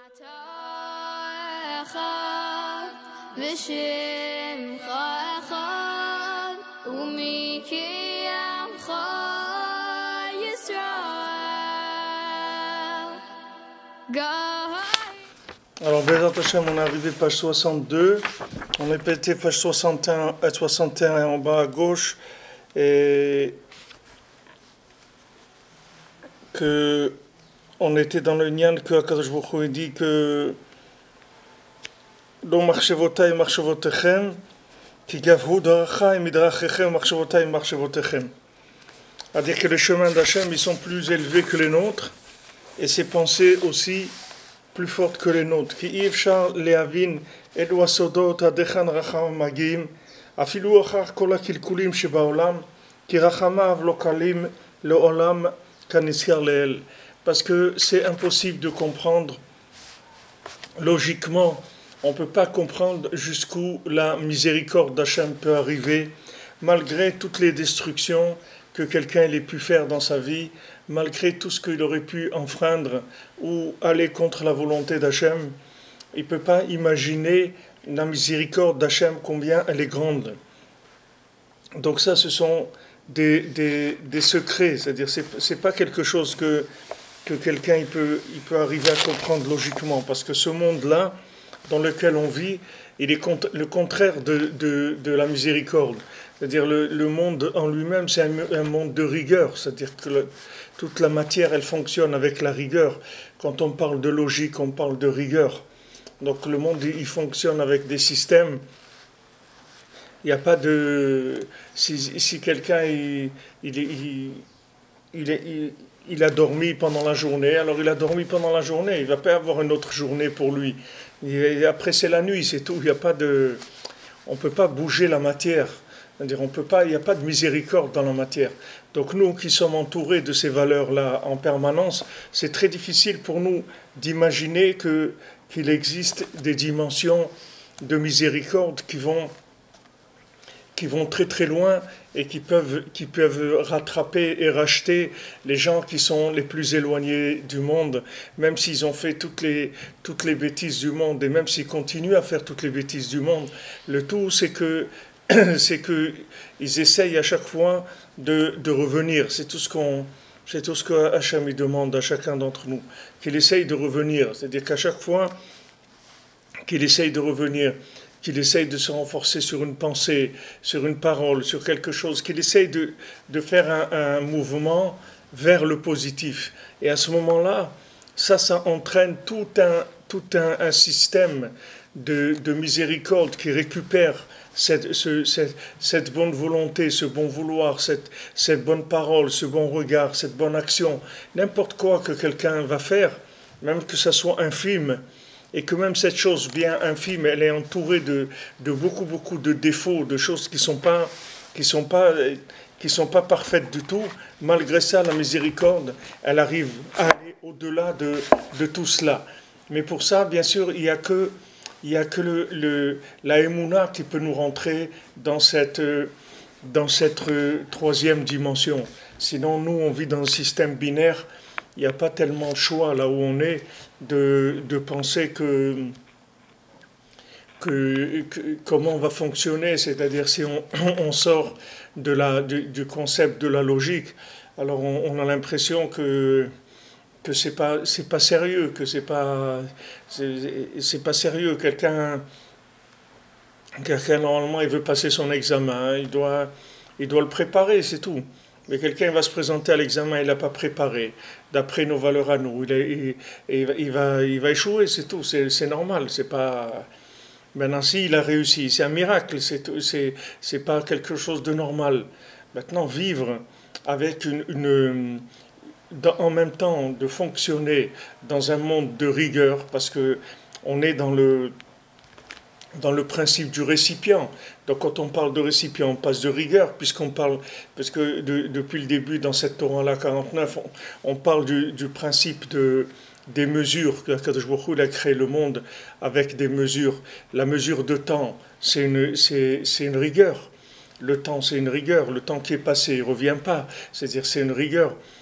Alors, Bézat Hachem, on est arrivé page 62. On est pété page 61 en bas à gauche. Et que on était dans le Nyan que Akadosh Baruch Hu dit que Lo marchevotai marchevotechem ki gavhu daracha et midrachechem marchevotai marchevotechem. C'est-à-dire que les chemins d'Hachem, ils sont plus élevés que les nôtres, et ses pensées aussi plus fortes que les nôtres. Ki ifshar lehavin elu asodot adechan racham magim afilu achar kol hakilkulim shebaolam ki rachamav lo kalim leolam kanisyar leel. Parce que c'est impossible de comprendre logiquement. On ne peut pas comprendre jusqu'où la miséricorde d'Hachem peut arriver, malgré toutes les destructions que quelqu'un ait pu faire dans sa vie, malgré tout ce qu'il aurait pu enfreindre ou aller contre la volonté d'Hachem. Il ne peut pas imaginer la miséricorde d'Hachem, combien elle est grande. Donc ça, ce sont des secrets, c'est-à-dire c'est pas quelque chose que quelqu'un il peut arriver à comprendre logiquement, parce que ce monde-là, dans lequel on vit, il est le contraire de la miséricorde. C'est-à-dire le monde en lui-même, c'est un monde de rigueur. C'est-à-dire que toute la matière, elle fonctionne avec la rigueur. Quand on parle de logique, on parle de rigueur. Donc le monde, il fonctionne avec des systèmes. Il n'y a pas de... Si quelqu'un, il a dormi pendant la journée, alors il a dormi pendant la journée, il ne va pas avoir une autre journée pour lui. Et après c'est la nuit, c'est tout. Il y a pas de, on ne peut pas bouger la matière. C'est-à-dire, il n'y a pas de miséricorde dans la matière. Donc nous qui sommes entourés de ces valeurs-là en permanence, c'est très difficile pour nous d'imaginer qu'il existe des dimensions de miséricorde qui vont très très loin et qui peuvent rattraper et racheter les gens qui sont les plus éloignés du monde, même s'ils ont fait toutes les bêtises du monde, et même s'ils continuent à faire toutes les bêtises du monde. Le tout, c'est que ils essayent à chaque fois de revenir. C'est tout ce que Hachem demande à chacun d'entre nous, qu'il essaye de revenir. C'est-à-dire qu'à chaque fois qu'il essaye de revenir, qu'il essaye de se renforcer sur une pensée, sur une parole, sur quelque chose, qu'il essaye de faire un mouvement vers le positif. Et à ce moment-là, ça entraîne tout un système de miséricorde qui récupère cette bonne volonté, ce bon vouloir, cette bonne parole, ce bon regard, cette bonne action. N'importe quoi que quelqu'un va faire, même que ça soit infime, et que même cette chose bien infime, elle est entourée de beaucoup de défauts, de choses qui sont pas parfaites du tout. Malgré ça, la miséricorde, elle arrive à aller au-delà de tout cela. Mais pour ça, bien sûr, il y a que la Emouna qui peut nous rentrer dans cette troisième dimension. Sinon, nous, on vit dans un système binaire. Il n'y a pas tellement de choix là où on est de penser comment on va fonctionner, c'est-à-dire si on sort du concept de la logique, alors on a l'impression que c'est pas sérieux, que c'est pas sérieux. Quelqu'un normalement il veut passer son examen, il doit le préparer, c'est tout. Mais quelqu'un va se présenter à l'examen, il l'a pas préparé, d'après nos valeurs à nous, il va échouer, c'est tout, c'est normal, c'est pas. Maintenant, s'il a réussi, c'est un miracle, c'est pas quelque chose de normal. Maintenant, vivre avec en même temps de fonctionner dans un monde de rigueur, parce que on est dans le principe du récipient. Donc quand on parle de récipient, on passe de rigueur, parce que depuis le début, dans cette Torah-là 49, on parle du principe des mesures, que Akadosh Baruch Hu a créé le monde avec des mesures. La mesure de temps, c'est une rigueur. Le temps, c'est une rigueur. Le temps qui est passé, il ne revient pas. C'est-à-dire, c'est une rigueur.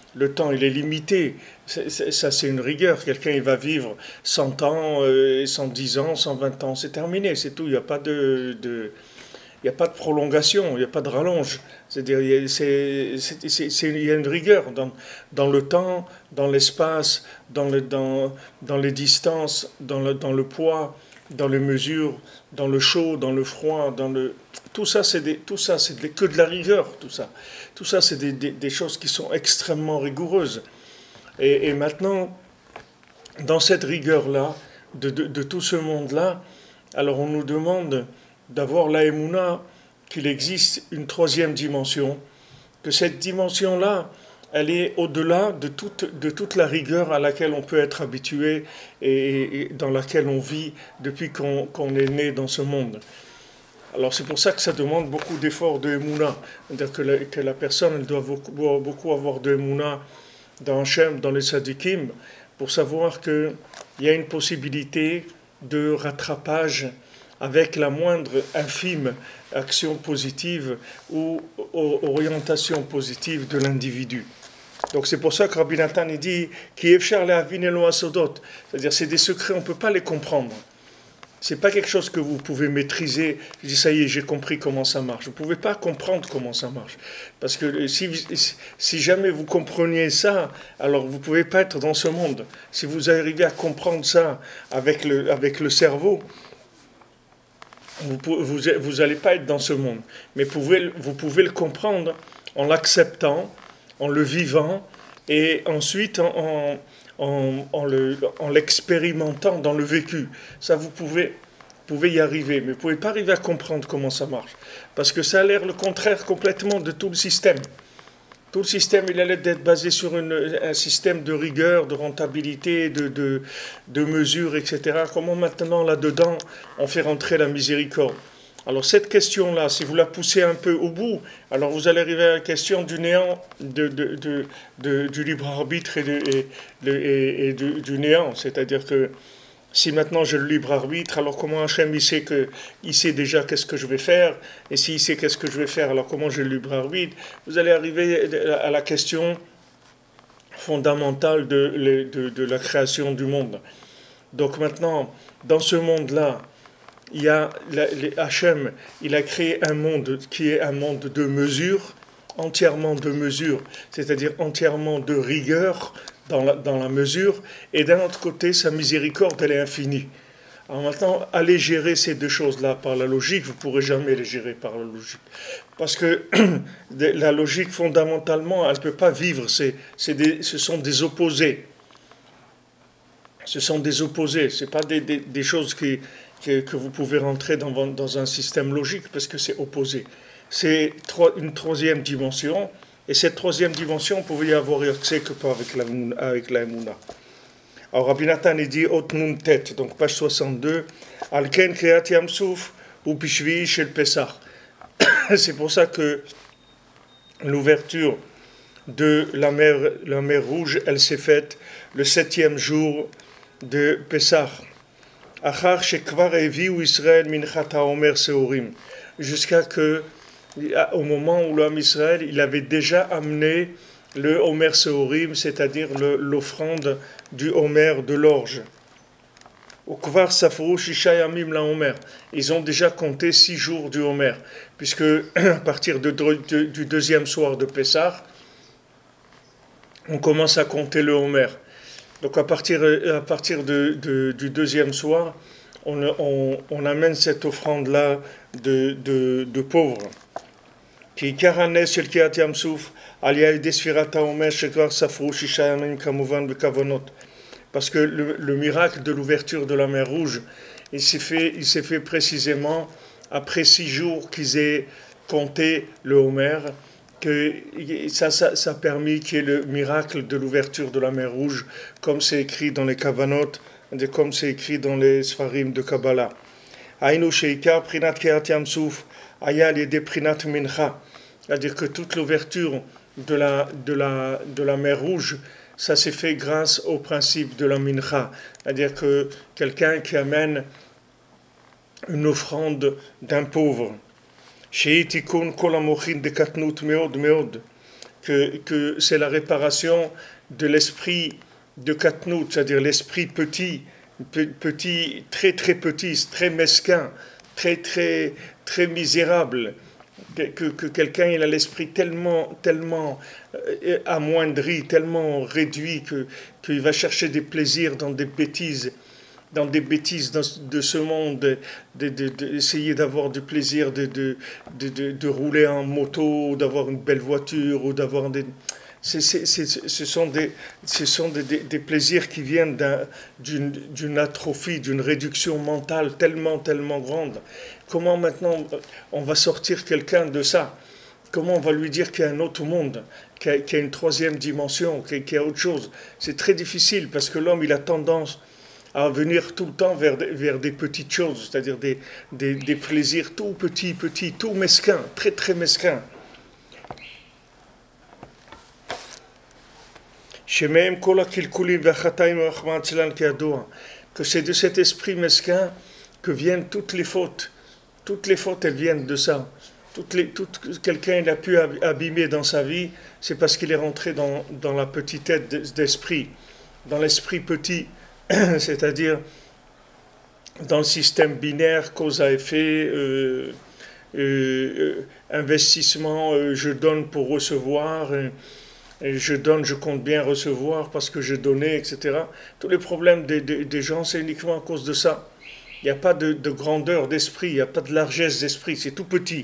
Le temps, il est limité. Ça, c'est une rigueur. Quelqu'un, il va vivre 100 ans, 110 ans, 120 ans. C'est terminé, c'est tout. Il n'y a pas il n'y a pas de prolongation, il n'y a pas de rallonge. C'est-à-dire, il y a une rigueur dans le temps, dans l'espace, dans les distances, dans le poids, dans les mesures, dans le chaud, dans le froid, tout ça, que de la rigueur, tout ça. Tout ça, c'est des choses qui sont extrêmement rigoureuses. Et maintenant, dans cette rigueur-là, de tout ce monde-là, alors on nous demande d'avoir la émouna, qu'il existe une troisième dimension, que cette dimension-là, elle est au-delà de toute la rigueur à laquelle on peut être habitué et dans laquelle on vit depuis qu'on est né dans ce monde. Alors c'est pour ça que ça demande beaucoup d'efforts de Emouna. C'est-à-dire que la personne elle doit beaucoup avoir de Emouna dans Hachem, dans les Sadikim, pour savoir qu'il y a une possibilité de rattrapage avec la moindre infime action positive ou orientation positive de l'individu. Donc c'est pour ça que Rabbi Nathan dit c'est-à-dire c'est des secrets, on ne peut pas les comprendre. C'est pas quelque chose que vous pouvez maîtriser. Je dis ça y est, j'ai compris comment ça marche. Vous ne pouvez pas comprendre comment ça marche. Parce que si jamais vous compreniez ça, alors vous ne pouvez pas être dans ce monde. Si vous arrivez à comprendre ça avec le cerveau, vous n'allez pas être dans ce monde. Mais vous pouvez le comprendre en l'acceptant, en le vivant, et ensuite en l'expérimentant dans le vécu. Ça, vous pouvez y arriver, mais vous ne pouvez pas arriver à comprendre comment ça marche. Parce que ça a l'air le contraire complètement de tout le système. Tout le système, il a l'air d'être basé sur un système de rigueur, de rentabilité, de mesures, etc. Comment maintenant, là-dedans, on fait rentrer la miséricorde? Alors cette question-là, si vous la poussez un peu au bout, alors vous allez arriver à la question du néant, du libre arbitre et du néant. C'est-à-dire que si maintenant j'ai le libre arbitre, alors comment Hachem il sait déjà qu'est-ce que je vais faire, et s'il sait qu'est-ce que je vais faire, alors comment j'ai le libre arbitre? Vous allez arriver à la question fondamentale de la création du monde. Donc maintenant, dans ce monde-là, il y a Hachem, il a créé un monde qui est un monde de mesure, entièrement de mesure, c'est-à-dire entièrement de rigueur dans la mesure, et d'un autre côté, sa miséricorde, elle est infinie. Alors maintenant, allez gérer ces deux choses-là par la logique, vous ne pourrez jamais les gérer par la logique. Parce que la logique, fondamentalement, elle ne peut pas vivre, ce sont des opposés. Ce sont des opposés, ce n'est pas des choses que vous pouvez rentrer dans un système logique, parce que c'est opposé. C'est une troisième dimension, et cette troisième dimension, vous pouvez y avoir accès que pas avec la Emouna. Alors Rabbi Nathan dit Ot Nun Tet, donc page 62, Alken Kriyat Yamsouf ou Pishvi Shel Pessah. C'est pour ça que l'ouverture de la mer Rouge, elle s'est faite le 7e jour de Pessah. Achar Shekvar Eviu Israël Minchat HaOmer Seorim. Jusqu'à que au moment où l'homme Israël, il avait déjà amené le Homer Seorim, c'est-à-dire l'offrande du Homer de l'orge. Au Kvar Safrou Shishayamim la Homer. Ils ont déjà compté 6 jours du Homer, puisque à partir du deuxième soir de Pessah, on commence à compter le Homer. Donc à partir du deuxième soir, on amène cette offrande-là de pauvres. Qui Karanes Shel Kriyat Yamsouf Aliyah Desfirat HaOmer Shekvar Safrou Shishayamim Kamovan Bekavonot. Parce que le miracle de l'ouverture de la mer Rouge, il s'est fait précisément après 6 jours qu'ils aient compté le Homer, que ça a permis qu'il y ait le miracle de l'ouverture de la mer Rouge, comme c'est écrit dans les Kavanot, comme c'est écrit dans les Sfarim de Kabbalah. Aïnou Sheikar Prinat Kriyat Yamsouf Aya Liede Prinat Mincha. C'est-à-dire que toute l'ouverture de la mer Rouge, ça s'est fait grâce au principe de la mincha. C'est-à-dire que quelqu'un qui amène une offrande d'un pauvre, que c'est la réparation de l'esprit de Katnout, c'est-à-dire l'esprit petit, petit, très très petit, très mesquin, très très très misérable, que quelqu'un il a l'esprit tellement amoindri, tellement réduit qu'il va chercher des plaisirs dans des bêtises de ce monde, d'essayer d'avoir du plaisir de rouler en moto, d'avoir une belle voiture, ou d'avoir des... ce sont des plaisirs qui viennent d'une atrophie, d'une réduction mentale tellement grande. Comment maintenant on va sortir quelqu'un de ça? Comment on va lui dire qu'il y a un autre monde, qu'il y a une troisième dimension, qu'il y a autre chose? C'est très difficile parce que l'homme il a tendance à venir tout le temps vers des petites choses, c'est-à-dire des plaisirs tout petits, tout mesquins, très mesquins. Que c'est de cet esprit mesquin que viennent toutes les fautes. Toutes les fautes, elles viennent de ça. Quelqu'un il a pu abîmer dans sa vie, c'est parce qu'il est rentré dans la petitesse d'esprit, dans l'esprit petit, c'est-à-dire dans le système binaire, cause à effet, investissement, je donne pour recevoir, je donne, je compte bien recevoir parce que je donnais, etc. Tous les problèmes des gens, c'est uniquement à cause de ça. Il n'y a pas de grandeur d'esprit, il n'y a pas de largesse d'esprit, c'est tout petit.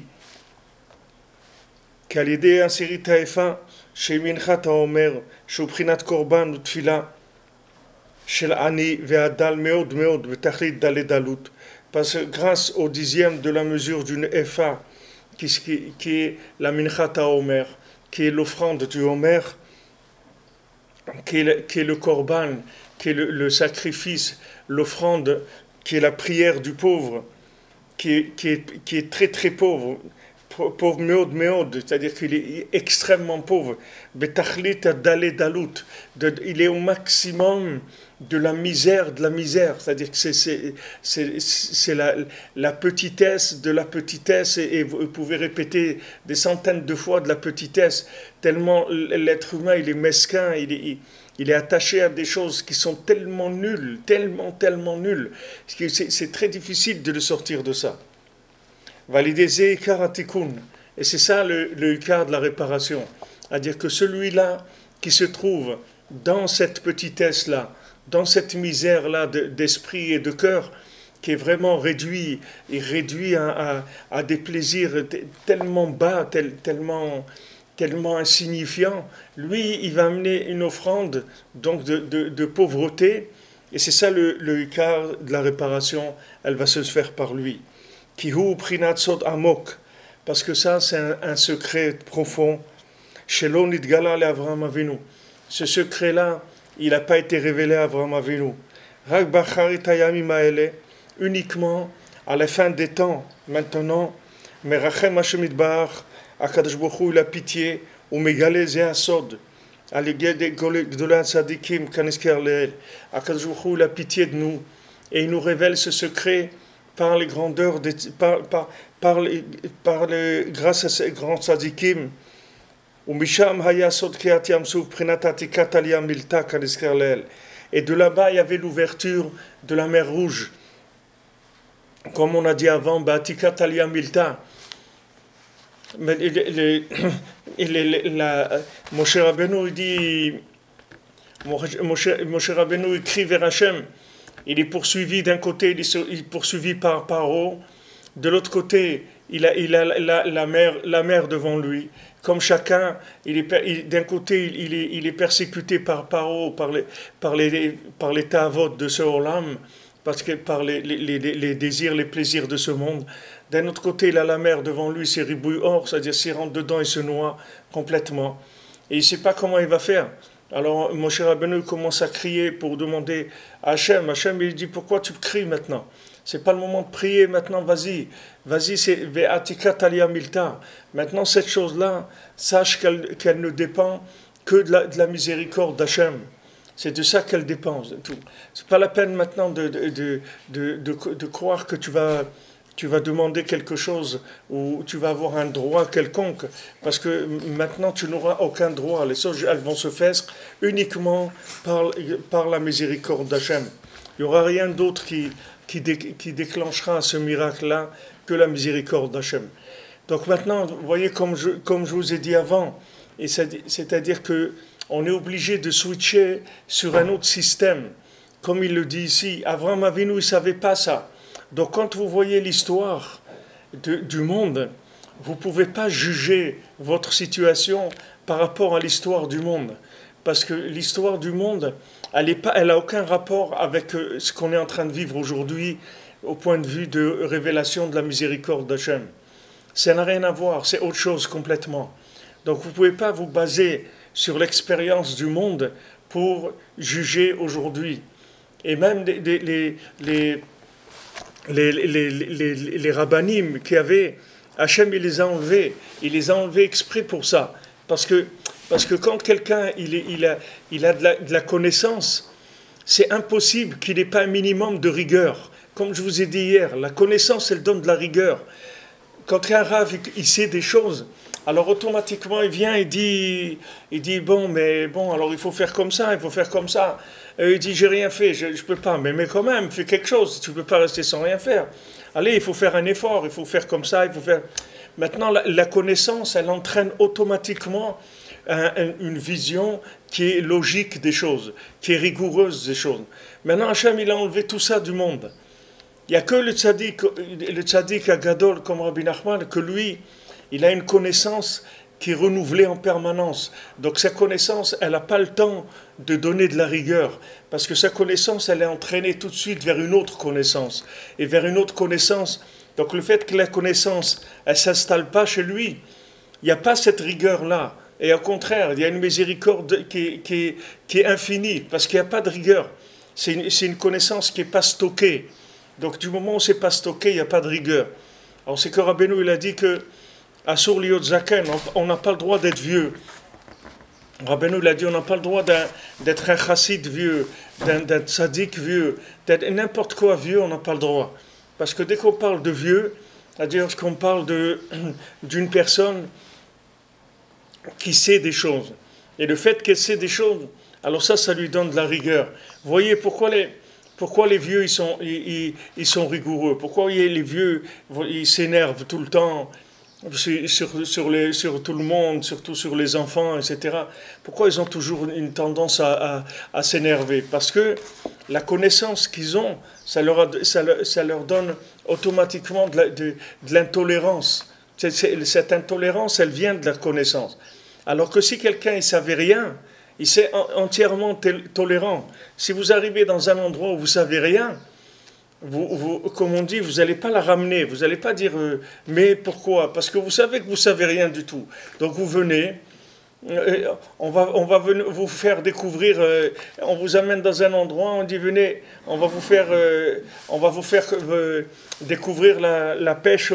Qu'à l'idée insérit Taïfa, chez Minchat Omer, chez Prinat Korban ou Tfila, chez l'Ani Ve'adal Meod, Vetachlit Daledalut, parce que grâce au dixième de la mesure d'une Efa, qui est la Minchat Omer, qui est l'offrande du Homer, qui est le Korban, qui est le sacrifice, l'offrande, qui est la prière du pauvre, qui est très pauvre, pauvre méod, c'est-à-dire qu'il est extrêmement pauvre. Betachlit dalé dalut, il est au maximum de la misère, c'est-à-dire que c'est la petitesse de la petitesse, et vous pouvez répéter des centaines de fois de la petitesse, tellement l'être humain il est mesquin, il est attaché à des choses qui sont tellement nulles, tellement nulles, c'est très difficile de le sortir de ça. Valider Zeikar Atikun. Et c'est ça le Ikar de la réparation. C'est-à-dire que celui-là qui se trouve dans cette petitesse-là, dans cette misère-là d'esprit et de cœur, qui est vraiment réduit à des plaisirs tellement bas, tellement insignifiants, lui, il va amener une offrande donc de pauvreté, et c'est ça le Ikar de la réparation, elle va se faire par lui. Kihu prinat sod amok, parce que ça c'est un secret profond. Shelo nidgala le Avraham Avinu. Ce secret-là, il n'a pas été révélé à Avraham Avinu. Rak bacharit hayamim haele, uniquement à la fin des temps, maintenant. Merachem Hashem Yitbarach, Akadosh Baruch Hu, il a pitié, ou megale ze asod. Aligé de Gdolat Sadikim Kanisker Leel. Akadosh Baruch Hu, il a pitié de nous, et il nous révèle ce secret par les grandeurs, grâce à ces grands tzadikim. Et de là-bas, il y avait l'ouverture de la mer Rouge. Comme on a dit avant, Batikat Aliyah Milta. Moshe Rabbeinu dit, Moshe Rabbeinu écrit vers Hachem. Il est poursuivi d'un côté, il est poursuivi par Paro. De l'autre côté, il a la mer devant lui. Comme chacun, d'un côté, il est persécuté par Paro, par les ta'avot de ce Olam, parce que par les désirs, les plaisirs de ce monde. D'un autre côté, il a la mer devant lui, c'est ribouille or, c'est-à-dire s'il rentre dedans, il se noie complètement. Et il ne sait pas comment il va faire. Alors Moshe Rabbeinu commence à crier pour demander à Hachem. Hachem il dit, pourquoi tu cries maintenant? C'est pas le moment de prier maintenant, vas-y, c'est Ve'atikat Aliyah Milta. Maintenant cette chose-là, sache qu'elle ne dépend que de la miséricorde d'Hachem. C'est de ça qu'elle dépend. C'est pas la peine maintenant de croire que tu vas tu vas demander quelque chose ou tu vas avoir un droit quelconque, parce que maintenant tu n'auras aucun droit. Les choses, elles vont se faire uniquement par la miséricorde d'Hachem. Il n'y aura rien d'autre qui déclenchera ce miracle-là que la miséricorde d'Hachem. Donc maintenant, vous voyez, comme je vous ai dit avant, c'est-à-dire que on est obligé de switcher sur un autre système. Comme il le dit ici, Avraham Avinu, il ne savait pas ça. Donc quand vous voyez l'histoire du monde, vous ne pouvez pas juger votre situation par rapport à l'histoire du monde. Parce que l'histoire du monde, elle n'a aucun rapport avec ce qu'on est en train de vivre aujourd'hui au point de vue de révélation de la miséricorde d'Hachem. Ça n'a rien à voir, c'est autre chose complètement. Donc vous ne pouvez pas vous baser sur l'expérience du monde pour juger aujourd'hui. Et même les rabbinim qui avaient, Hachem il les a enlevés exprès pour ça. Parce que quand quelqu'un il a de la connaissance, c'est impossible qu'il n'ait pas un minimum de rigueur. Comme je vous ai dit hier, la connaissance elle donne de la rigueur. Quand un rav il sait des choses, alors automatiquement il vient et dit bon alors il faut faire comme ça, il faut faire comme ça. Il dit j'ai rien fait, je peux pas, mais quand même fais quelque chose, tu peux pas rester sans rien faire. Allez, il faut faire un effort, il faut faire comme ça, il faut faire. Maintenant la connaissance elle entraîne automatiquement une vision qui est logique des choses, qui est rigoureuse des choses. Maintenant Hachem il a enlevé tout ça du monde. Il n'y a que le tzaddik Agadol comme Rabbi Nachman, que lui, il a une connaissance qui est renouvelée en permanence. Donc sa connaissance, elle n'a pas le temps de donner de la rigueur, parce que sa connaissance, elle est entraînée tout de suite vers une autre connaissance. Et vers une autre connaissance, donc le fait que la connaissance, elle ne s'installe pas chez lui, il n'y a pas cette rigueur-là. Et au contraire, il y a une miséricorde qui est infinie, parce qu'il n'y a pas de rigueur. C'est une connaissance qui n'est pas stockée. Donc du moment où c'est pas stocké, il n'y a pas de rigueur. Alors c'est que Rabbeinu il a dit que Asur liot zaken, on n'a pas le droit d'être vieux. Rabbeinu il a dit on n'a pas le droit d'être un chassid vieux, d'un tzaddik vieux, d'être n'importe quoi vieux, on n'a pas le droit. Parce que dès qu'on parle de vieux, c'est-à-dire qu'on parle d'une personne qui sait des choses. Et le fait qu'elle sait des choses, alors ça lui donne de la rigueur. Vous voyez pourquoi les vieux ils sont rigoureux? Pourquoi les vieux ils s'énervent tout le temps sur tout le monde, surtout sur les enfants, etc. Pourquoi ils ont toujours une tendance à s'énerver? Parce que la connaissance qu'ils ont, ça leur donne automatiquement de l'intolérance. Cette intolérance, elle vient de la connaissance. Alors que si quelqu'un ne savait rien, il est entièrement tolérant. Si vous arrivez dans un endroit où vous ne savez rien, comme on dit, vous n'allez pas la ramener. Vous n'allez pas dire mais pourquoi? Parce que vous savez que vous ne savez rien du tout. Donc vous venez, on va vous faire découvrir, on vous amène dans un endroit, on dit venez, on va vous faire découvrir la pêche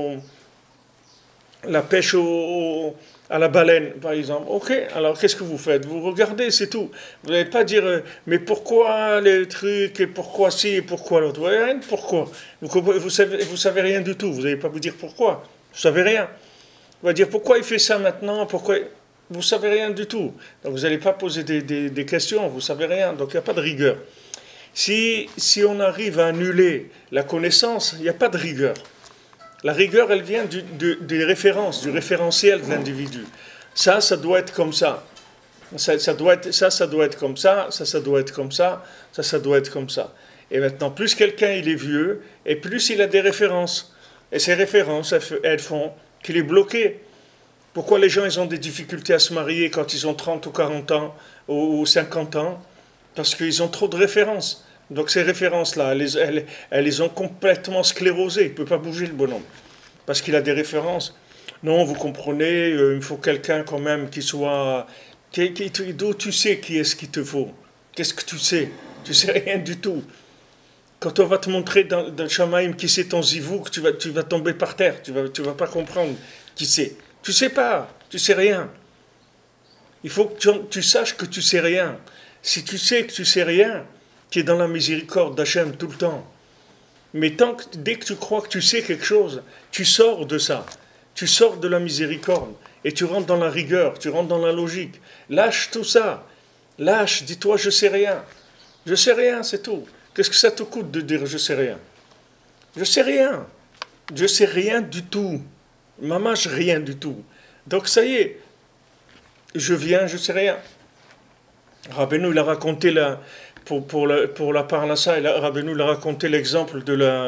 à la baleine, par exemple. Ok, alors qu'est-ce que vous faites? Vous regardez, c'est tout. Vous n'allez pas dire, mais pourquoi les trucs, et pourquoi ci, et pourquoi l'autre? Vous n'avez rien de pourquoi. Vous savez rien du tout. Vous n'allez pas vous dire pourquoi. Vous savez rien. Vous allez dire pourquoi il fait ça maintenant, pourquoi... Vous savez rien du tout. Donc vous n'allez pas poser des questions, vous savez rien. Donc il n'y a pas de rigueur. Si on arrive à annuler la connaissance, il n'y a pas de rigueur. La rigueur, elle vient des références, du référentiel de l'individu. Ça doit être comme ça. Ça doit être comme ça. Ça doit être comme ça. Ça doit être comme ça. Et maintenant, plus quelqu'un il est vieux, et plus il a des références. Et ces références, elles font qu'il est bloqué. Pourquoi les gens ils ont des difficultés à se marier quand ils ont 30 ou 40 ans ou 50 ans? Parce qu'ils ont trop de références. Donc ces références-là, elles les ont complètement sclérosées. Il ne peut pas bouger le bonhomme. Parce qu'il a des références. Non, vous comprenez, il faut quelqu'un quand même qui soit... D'où tu sais qui est-ce qu'il te faut? Qu'est-ce que tu sais? Tu sais rien du tout. Quand on va te montrer dans le Shamaïm qui c'est ton zivouk, tu vas tomber par terre. Tu vas pas comprendre qui c'est. Tu sais pas, tu sais rien. Il faut que tu saches que tu sais rien. Si tu sais que tu sais rien, qui est dans la miséricorde d'Hachem tout le temps. Mais dès que tu crois que tu sais quelque chose, tu sors de ça. Tu sors de la miséricorde. Et tu rentres dans la rigueur, tu rentres dans la logique. Lâche tout ça. Lâche, dis-toi, je sais rien. Je sais rien, c'est tout. Qu'est-ce que ça te coûte de dire je sais rien? Je sais rien. Je sais rien du tout. Maman, je rien du tout. Donc ça y est, je viens, je sais rien. Rabbeinu, il a raconté pour la parnassa, Rabbeinu, il a raconté l'exemple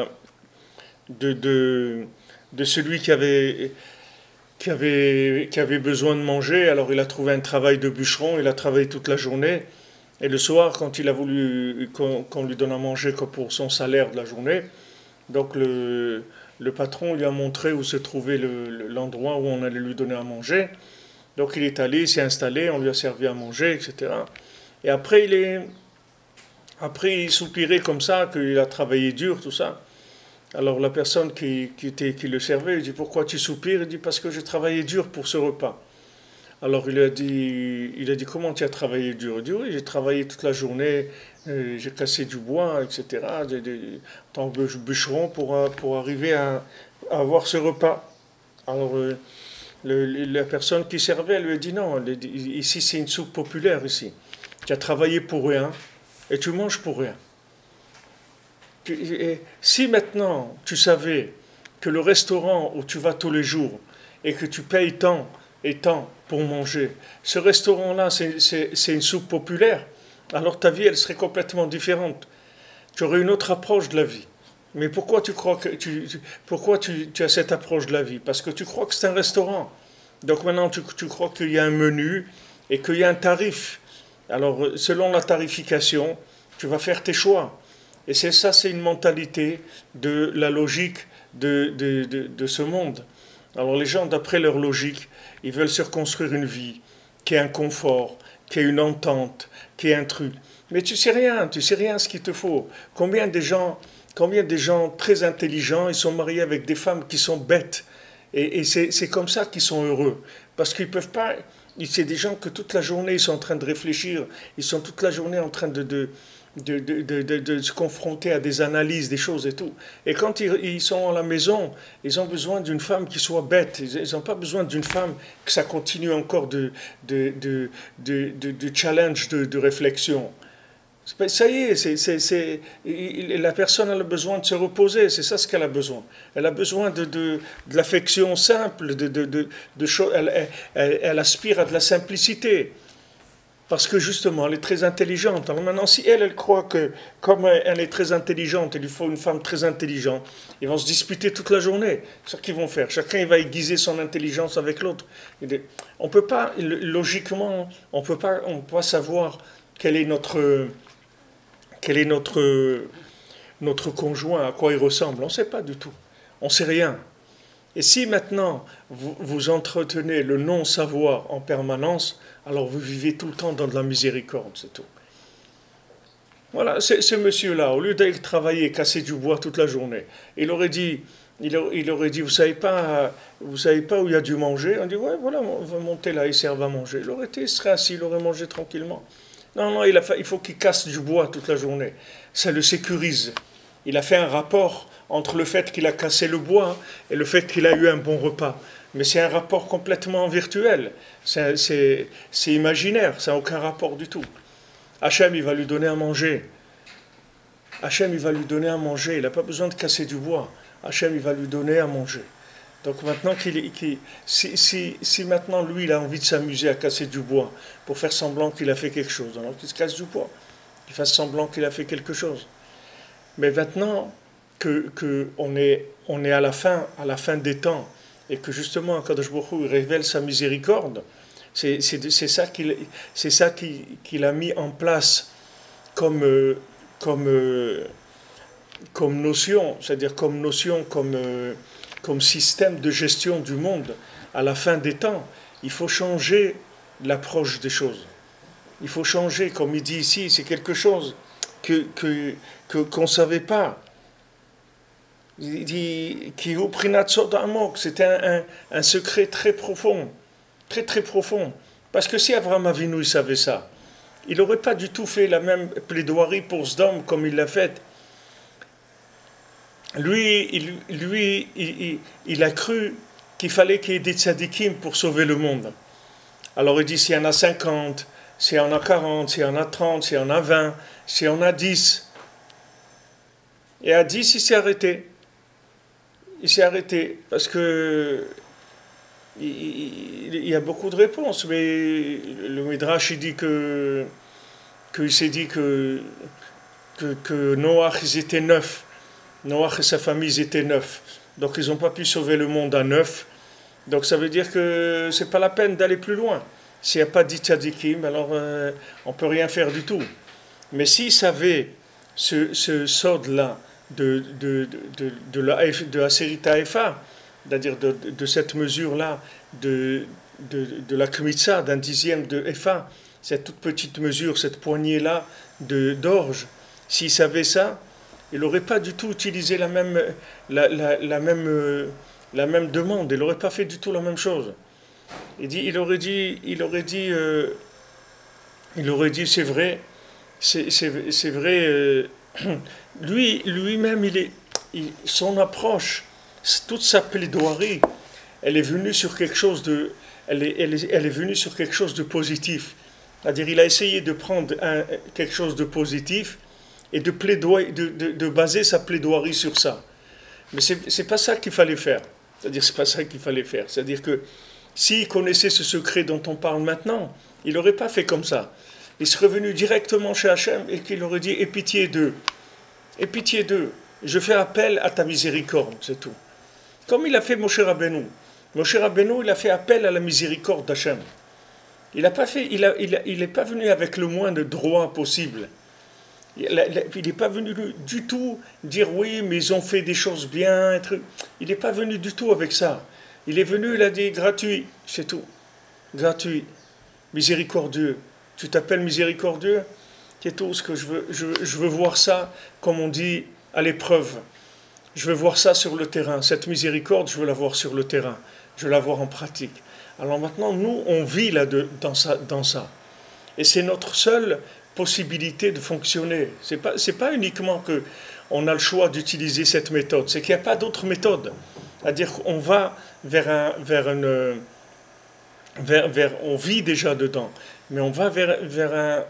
de celui qui avait besoin de manger. Alors il a trouvé un travail de bûcheron, il a travaillé toute la journée. Et le soir, quand il a voulu qu'on lui donne à manger pour son salaire de la journée, donc le patron lui a montré où se trouvait l'endroit où on allait lui donner à manger. Donc il est allé, il s'est installé, on lui a servi à manger, etc. Et après, il soupirait comme ça, qu'il a travaillé dur, tout ça. Alors la personne qui le servait, il dit, pourquoi tu soupires? Il dit, parce que j'ai travaillé dur pour ce repas. Alors il a dit, comment tu as travaillé dur? Il dit, oui, j'ai travaillé toute la journée, j'ai cassé du bois, etc., en tant que bûcheron pour arriver à avoir ce repas. Alors la personne qui servait, elle lui a dit, non, ici c'est une soupe populaire, ici. Tu as travaillé pour rien et tu manges pour rien. Si maintenant tu savais que le restaurant où tu vas tous les jours et que tu payes tant et tant pour manger, ce restaurant-là c'est une soupe populaire, alors ta vie elle serait complètement différente. Tu aurais une autre approche de la vie. Mais pourquoi tu crois que pourquoi tu as cette approche de la vie? Parce que tu crois que c'est un restaurant. Donc maintenant tu crois qu'il y a un menu et qu'il y a un tarif. Alors selon la tarification, tu vas faire tes choix. Et c'est une mentalité de la logique de ce monde. Alors les gens, d'après leur logique, ils veulent se reconstruire une vie qui est un confort, qui est une entente, qui est un truc. Mais tu sais rien ce qu'il te faut. Combien de gens très intelligents, ils sont mariés avec des femmes qui sont bêtes. Et c'est comme ça qu'ils sont heureux. Parce qu'ils peuvent pas... C'est des gens que toute la journée, ils sont en train de réfléchir. Ils sont toute la journée en train de se confronter à des analyses, des choses et tout. Et quand ils sont à la maison, ils ont besoin d'une femme qui soit bête. Ils n'ont pas besoin d'une femme que ça continue encore de challenge, de réflexion. Ça y est, la personne a besoin de se reposer, c'est ça ce qu'elle a besoin. Elle a besoin de l'affection simple, elle aspire à de la simplicité. Parce que justement, elle est très intelligente. Alors maintenant, si elle croit que, comme elle est très intelligente, il lui faut une femme très intelligente, ils vont se disputer toute la journée. C'est ce qu'ils vont faire. Chacun il va aiguiser son intelligence avec l'autre. On peut pas, logiquement, on peut pas savoir quel est notre conjoint, à quoi il ressemble. On ne sait pas du tout. On ne sait rien. Et si maintenant vous entretenez le non-savoir en permanence, alors vous vivez tout le temps dans de la miséricorde, c'est tout. Voilà, ce monsieur-là, au lieu d'aller travailler, casser du bois toute la journée, il aurait dit, vous savez pas où il y a du manger? On dit, ouais, voilà, on va monter là, ils servent à manger. Il serait assis, il aurait mangé tranquillement. Non, il faut qu'il casse du bois toute la journée. Ça le sécurise. Il a fait un rapport entre le fait qu'il a cassé le bois et le fait qu'il a eu un bon repas. Mais c'est un rapport complètement virtuel. C'est imaginaire, ça n'a aucun rapport du tout. Hachem, il va lui donner à manger. Hachem, il va lui donner à manger. Il n'a pas besoin de casser du bois. Hachem, il va lui donner à manger. Donc maintenant si maintenant lui il a envie de s'amuser à casser du bois pour faire semblant qu'il a fait quelque chose, alors qu'il se casse du bois, qu'il fasse semblant qu'il a fait quelque chose. Mais maintenant que on est à la fin des temps et que justement Akadosh Baruch Hu révèle sa miséricorde, c'est ça qu'il a mis en place comme notion, c'est-à-dire comme système de gestion du monde. À la fin des temps, il faut changer l'approche des choses. Il faut changer, comme il dit ici, c'est quelque chose qu'on ne savait pas. Il dit c'était un secret très profond, très très profond. Parce que si Abraham Avinu il savait ça, il n'aurait pas du tout fait la même plaidoirie pour Sdom comme il l'a fait. il a cru qu'il fallait qu'il y ait des tzadikim pour sauver le monde. Alors il dit s'il y en a 50, s'il y en a 40, s'il y en a 30, s'il y en a 20, s'il y en a 10. Et à 10, il s'est arrêté. Il s'est arrêté parce que il y a beaucoup de réponses, mais le Midrash il dit qu'il s'est dit que Noach ils étaient 9. Noach et sa famille ils étaient 9. Donc ils n'ont pas pu sauver le monde à 9. Donc ça veut dire que c'est pas la peine d'aller plus loin. S'il n'y a pas d'Itzadikim, alors on ne peut rien faire du tout. Mais s'ils savaient ce sod-là de la Sérita Efa, c'est-à-dire de cette mesure-là de la Kmitza, d'un dixième de Efa, cette toute petite mesure, cette poignée-là d'orge, s'il savait ça, il n'aurait pas du tout utilisé la même demande, il n'aurait pas fait du tout la même chose. Il aurait dit, c'est vrai, c'est vrai. Lui-même, son approche, toute sa plaidoirie, elle est venue sur quelque chose elle est venue sur quelque chose de positif. C'est-à-dire, il a essayé de prendre quelque chose de positif et de baser sa plaidoirie sur ça. Mais c'est pas ça qu'il fallait faire. C'est-à-dire, c'est pas ça qu'il fallait faire. C'est-à-dire que s'il connaissait ce secret dont on parle maintenant, il n'aurait pas fait comme ça. Il serait venu directement chez Hachem et qu'il aurait dit « Aie pitié d'eux. Aie pitié d'eux. Je fais appel à ta miséricorde, c'est tout. » Comme il a fait Moshe Rabbeinu. Moshe Rabbeinu, il a fait appel à la miséricorde d'Hachem. Il n'est pas venu avec le moins de droit possible. Il n'est pas venu du tout dire oui, mais ils ont fait des choses bien. Il n'est pas venu du tout avec ça. Il est venu, il a dit gratuit, c'est tout. Gratuit, miséricordieux. Tu t'appelles miséricordieux? C'est tout ce que je veux. Je veux voir ça, comme on dit, à l'épreuve. Je veux voir ça sur le terrain. Cette miséricorde, je veux la voir sur le terrain. Je veux la voir en pratique. Alors maintenant, nous, on vit là dans ça. Et c'est notre seule possibilité de fonctionner. C'est pas uniquement qu'on a le choix d'utiliser cette méthode, c'est qu'il n'y a pas d'autre méthode. C'est-à-dire qu'on va on vit déjà dedans, mais on va vers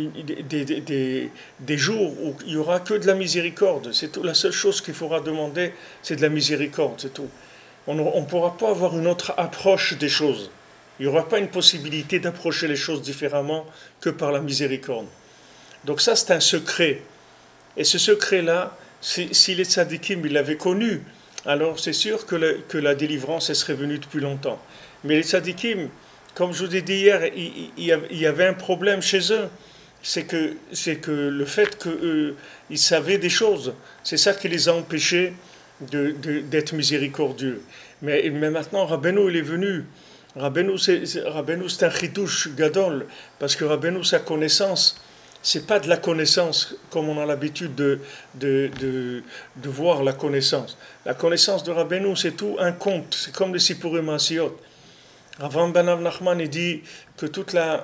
des jours où il n'y aura que de la miséricorde. C'est tout. La seule chose qu'il faudra demander, c'est de la miséricorde, c'est tout. On ne pourra pas avoir une autre approche des choses. Il n'y aura pas une possibilité d'approcher les choses différemment que par la miséricorde. Donc ça, c'est un secret. Et ce secret-là, si les tzadikim l'avaient connu, alors c'est sûr que la délivrance elle serait venue depuis longtemps. Mais les tzadikim, comme je vous ai dit hier, il y avait un problème chez eux. C'est que le fait qu'ils savaient des choses, c'est ça qui les a empêchés d'être miséricordieux. Mais maintenant, Rabbeinu, il est venu. Rabbeinu, c'est un chidouche gadol, parce que Rabbeinu, sa connaissance, c'est pas de la connaissance comme on a l'habitude de voir la connaissance. La connaissance de Rabbeinu, c'est tout un conte, c'est comme les Sipurim Asiyot. Rav Ben Nachman, il dit que tout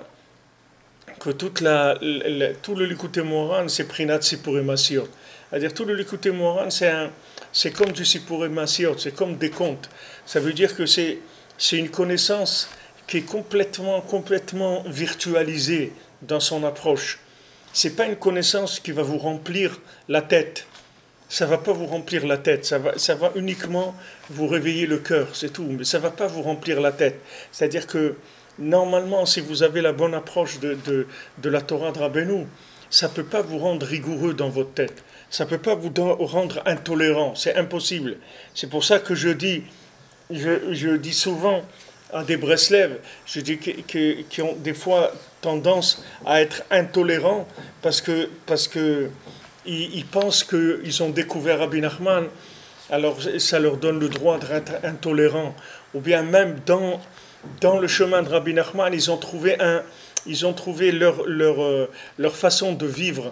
le Likutei Moharan, c'est Prinat Sipurim Asiyot. C'est-à-dire tout le Likutei Moharan, c'est comme du Sipurim Asiyot, c'est comme des contes. Ça veut dire que c'est une connaissance qui est complètement virtualisée dans son approche. Ce n'est pas une connaissance qui va vous remplir la tête. Ça ne va pas vous remplir la tête. Ça va uniquement vous réveiller le cœur, c'est tout. Mais ça ne va pas vous remplir la tête. C'est-à-dire que, normalement, si vous avez la bonne approche de la Torah de Rabbeinu, ça ne peut pas vous rendre rigoureux dans votre tête. Ça ne peut pas vous rendre intolérant. C'est impossible. C'est pour ça que je dis souvent à des Breslev, je dis qui ont des fois tendance à être intolérants parce que ils pensent qu'ils ont découvert Rabbi Nachman, alors ça leur donne le droit d'être intolérants. Ou bien même dans le chemin de Rabbi Nachman, ils ont trouvé leur façon de vivre,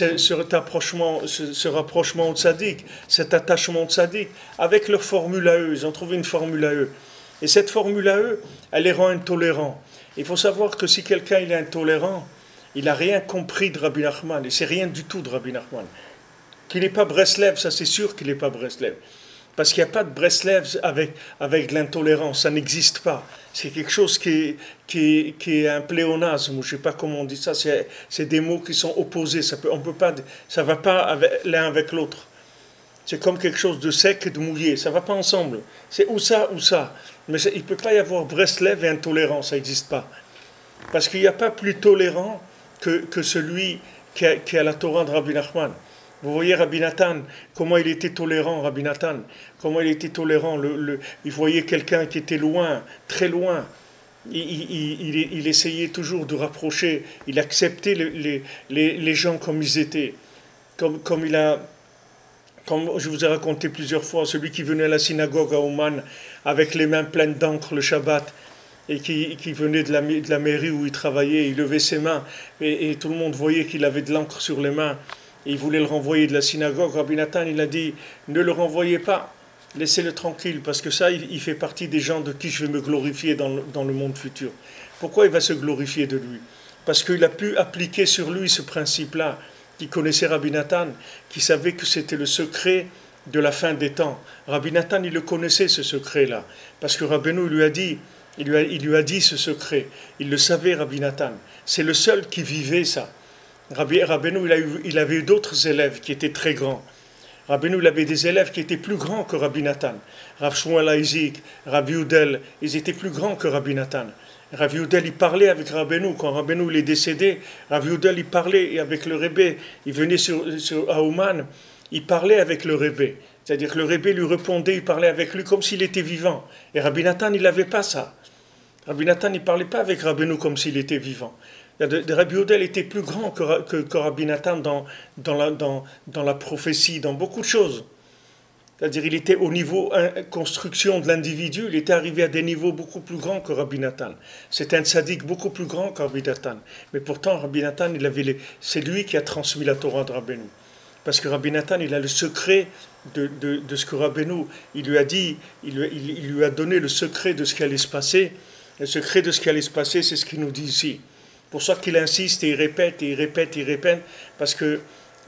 ce rapprochement au tzaddik, cet attachement au tzaddik, avec leur formule à eux. Ils ont trouvé une formule à eux. Et cette formule à eux, elle les rend intolérants. Il faut savoir que si quelqu'un est intolérant, il n'a rien compris de Rabbi Nachman, il ne sait rien du tout de Rabbi Nachman. Qu'il n'est pas Breslev, ça c'est sûr qu'il n'est pas Breslev. Parce qu'il n'y a pas de Breslev avec de l'intolérance, ça n'existe pas. C'est quelque chose qui est un pléonasme, je ne sais pas comment on dit ça, c'est des mots qui sont opposés, on peut pas, ça ne va pas l'un avec l'autre. C'est comme quelque chose de sec et de mouillé, ça ne va pas ensemble. C'est ou ça ou ça. Mais il ne peut pas y avoir Breslev et intolérance, ça n'existe pas. Parce qu'il n'y a pas plus tolérant que celui qui a la Torah de Rabbi Nachman. Vous voyez Rabbi Nathan, comment il était tolérant, Rabbi Nathan, comment il était tolérant. Il voyait quelqu'un qui était loin, très loin. Il essayait toujours de rapprocher, il acceptait les gens comme ils étaient. Comme je vous ai raconté plusieurs fois, celui qui venait à la synagogue à Oman avec les mains pleines d'encre le Shabbat, et qui venait de la mairie où il travaillait, il levait ses mains, et tout le monde voyait qu'il avait de l'encre sur les mains. Il voulait le renvoyer de la synagogue. Rabbi Nathan, il a dit, ne le renvoyez pas, laissez-le tranquille, parce que ça, il fait partie des gens de qui je vais me glorifier dans le monde futur. Pourquoi il va se glorifier de lui? Parce qu'il a pu appliquer sur lui ce principe-là, qui connaissait Rabbi Nathan, qui savait que c'était le secret de la fin des temps. Rabbi Nathan, il le connaissait, ce secret-là, parce que Rabbeinu lui a dit, il lui a dit ce secret. Il le savait, Rabbi Nathan. C'est le seul qui vivait ça. Rabbeinu, il avait eu d'autres élèves qui étaient très grands. Rabbeinu, il avait des élèves qui étaient plus grands que Rabbi Nathan. Rav Shmuel Aizik, Rabbi Udel, ils étaient plus grands que Rabbi Nathan. Rabbi Udel, il parlait avec Rabbeinu. Quand Rabbeinu il est décédé, Rabbi Udel, il parlait avec le Rebbe. Il venait à Ouman, il parlait avec le Rebbe. C'est-à-dire que le Rebbe lui répondait, il parlait avec lui comme s'il était vivant. Et Rabbi Nathan, il n'avait pas ça. Rabbi Nathan, il ne parlait pas avec Rabbeinu comme s'il était vivant. Rabbi Udel était plus grand que Rabbi Nathan dans la prophétie, dans beaucoup de choses. C'est-à-dire qu'il était au niveau construction de l'individu, il était arrivé à des niveaux beaucoup plus grands que Rabbi Nathan. C'est un tzaddik beaucoup plus grand que Rabbi Nathan. Mais pourtant, Rabbi Nathan, c'est lui qui a transmis la Torah de Rabbeinu. Parce que Rabbi Nathan, il a le secret de ce que Rabbeinu, il lui a dit, il lui a donné le secret de ce qui allait se passer. Le secret de ce qui allait se passer, c'est ce qu'il nous dit ici. Pour ça qu'il insiste et il répète, et il répète, et il répète, parce qu'il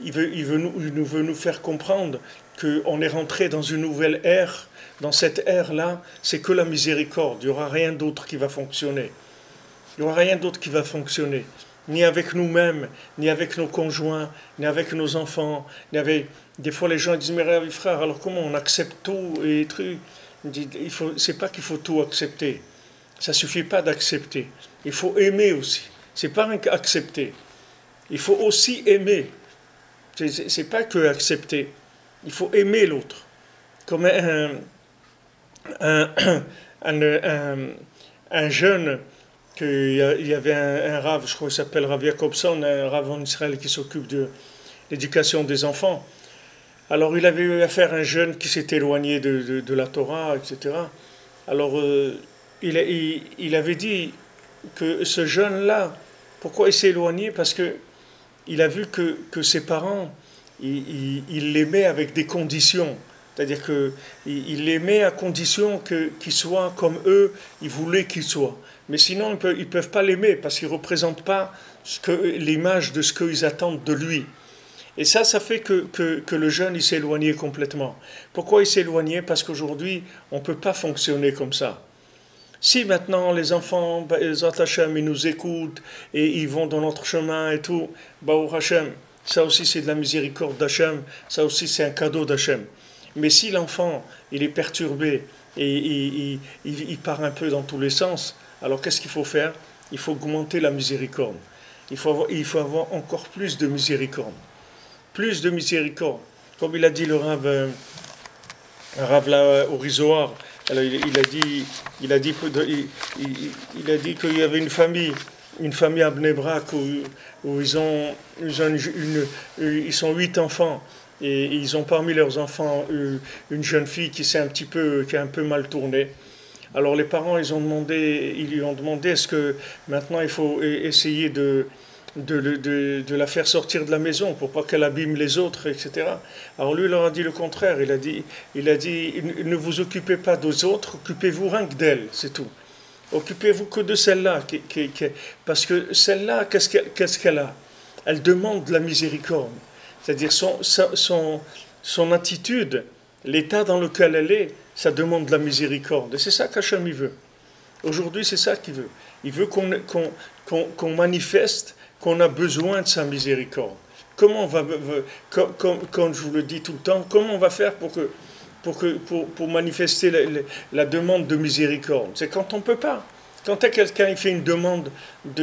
veut nous faire comprendre qu'on est rentré dans une nouvelle ère. Dans cette ère-là, c'est que la miséricorde. Il n'y aura rien d'autre qui va fonctionner. Il n'y aura rien d'autre qui va fonctionner. Ni avec nous-mêmes, ni avec nos conjoints, ni avec nos enfants. Des fois, les gens disent, mais frère, alors comment on accepte tout et trucs. C'est pas qu'il faut tout accepter. Ça ne suffit pas d'accepter. Il faut aimer aussi. C'est pas accepter. Il faut aussi aimer. C'est pas que accepter. Il faut aimer l'autre. Comme un jeune, il y avait un rave, je crois qu'il s'appelle Rav Jacobson, un rave en Israël qui s'occupe de l'éducation des enfants. Alors il avait eu affaire à un jeune qui s'était éloigné de la Torah, etc. Alors il avait dit que ce jeune-là, pourquoi il s'est éloigné? Parce qu'il a vu que ses parents, il l'aimaient avec des conditions. C'est-à-dire qu'il l'aimait à condition qu'il soit comme eux, ils voulaient qu'il soit. Mais sinon, ils ne peuvent pas l'aimer parce qu'il ne représente pas l'image de ce qu'ils attendent de lui. Et ça fait que le jeune, il s'est éloigné complètement. Pourquoi il s'est éloigné? Parce qu'aujourd'hui, on ne peut pas fonctionner comme ça. Si maintenant les enfants, Zat Hashem, ils nous écoutent et ils vont dans notre chemin et tout, Baruch Hashem, ça aussi c'est de la miséricorde d'Hachem, ça aussi c'est un cadeau d'Hachem. Mais si l'enfant, il est perturbé et il part un peu dans tous les sens, alors qu'est-ce qu'il faut faire? Il faut augmenter la miséricorde. Il faut avoir encore plus de miséricorde. Plus de miséricorde. Comme il a dit le Rav là, au Rizoar, alors il a dit qu'il y avait une famille à Bnei Brak où ils sont 8 enfants et ils ont parmi leurs enfants une jeune fille qui a un peu mal tourné. Alors les parents ils lui ont demandé est-ce que maintenant il faut essayer de la faire sortir de la maison pour pas qu'elle abîme les autres, etc. Alors lui, il leur a dit le contraire. Il a dit, ne vous occupez pas des autres, occupez-vous rien que d'elle, c'est tout. Occupez-vous que de celle-là, parce que celle-là, qu'est-ce qu'elle a? Elle demande de la miséricorde. C'est-à-dire son attitude, l'état dans lequel elle est, ça demande de la miséricorde. Et c'est ça qu'Hachem il veut. Aujourd'hui, c'est ça qu'il veut. Il veut qu'on manifeste qu'on a besoin de sa miséricorde. Comment on va, comme je vous le dis tout le temps, comment on va faire pour manifester la demande de miséricorde? C'est quand on ne peut pas. Quand quelqu'un fait une demande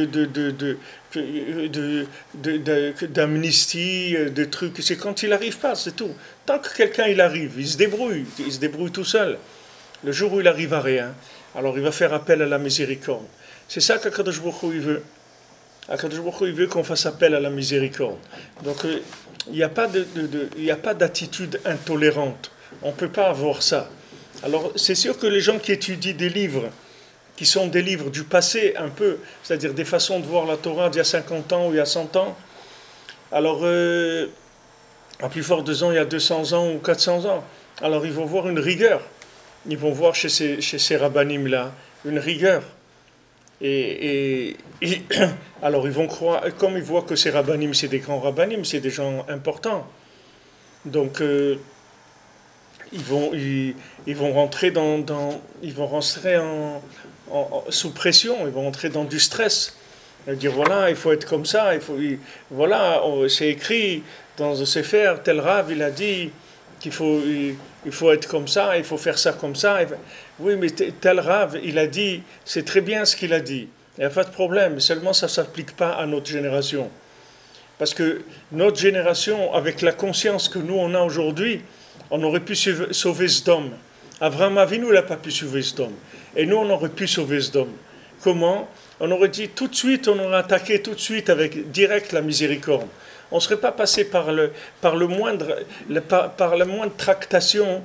d'amnistie, de trucs, c'est quand il n'arrive pas, c'est tout. Tant que quelqu'un il arrive, il se débrouille tout seul. Le jour où il arrive à rien, alors il va faire appel à la miséricorde. C'est ça qu'Akadosh Baruch Hu, il veut. Akadosh Baruch Hu, il veut qu'on fasse appel à la miséricorde. Donc il n'y a pas d'attitude intolérante. On ne peut pas avoir ça. Alors c'est sûr que les gens qui étudient des livres, qui sont des livres du passé un peu, c'est-à-dire des façons de voir la Torah d'il y a 50 ans ou il y a 100 ans, alors à plus fort 2 ans, il y a 200 ans ou 400 ans, alors ils vont voir une rigueur. Ils vont voir chez ces rabbinim-là une rigueur. Et alors ils vont croire, comme ils voient que ces rabbinim, c'est des grands rabbinim, c'est des gens importants. Donc ils vont rentrer sous pression, ils vont rentrer dans du stress. Ils vont dire voilà, il faut être comme ça, voilà, c'est écrit dans le Sefer, tel Rav, il a dit qu'il faut être comme ça, il faut faire ça comme ça. Oui, mais tel Rav, il a dit, c'est très bien ce qu'il a dit. Il n'y a pas de problème, seulement ça ne s'applique pas à notre génération. Parce que notre génération, avec la conscience que nous on a aujourd'hui, on aurait pu sauver Sdom. Avraham Avinu n'a pas pu sauver Sdom. Et nous, on aurait pu sauver Sdom. Comment? On aurait dit tout de suite, on aurait attaqué tout de suite avec direct la miséricorde. On ne serait pas passé par la moindre tractation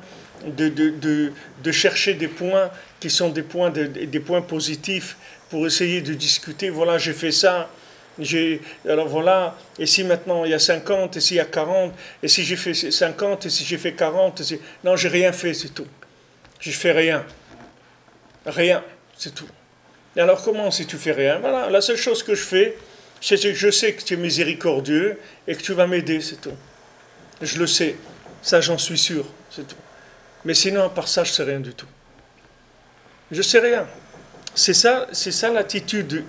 de chercher des points qui sont des points positifs pour essayer de discuter. Voilà, j'ai fait ça. Alors voilà, et si maintenant il y a 50, et s'il y a 40, et si j'ai fait 50, et si j'ai fait 40, non, j'ai rien fait, c'est tout. Je fais rien. Rien, c'est tout. Et alors comment si tu fais rien? Voilà, la seule chose que je fais, c'est que je sais que tu es miséricordieux et que tu vas m'aider, c'est tout. Je le sais, ça j'en suis sûr, c'est tout. Mais sinon, à part ça, je ne sais rien du tout. Je ne sais rien. C'est ça l'attitude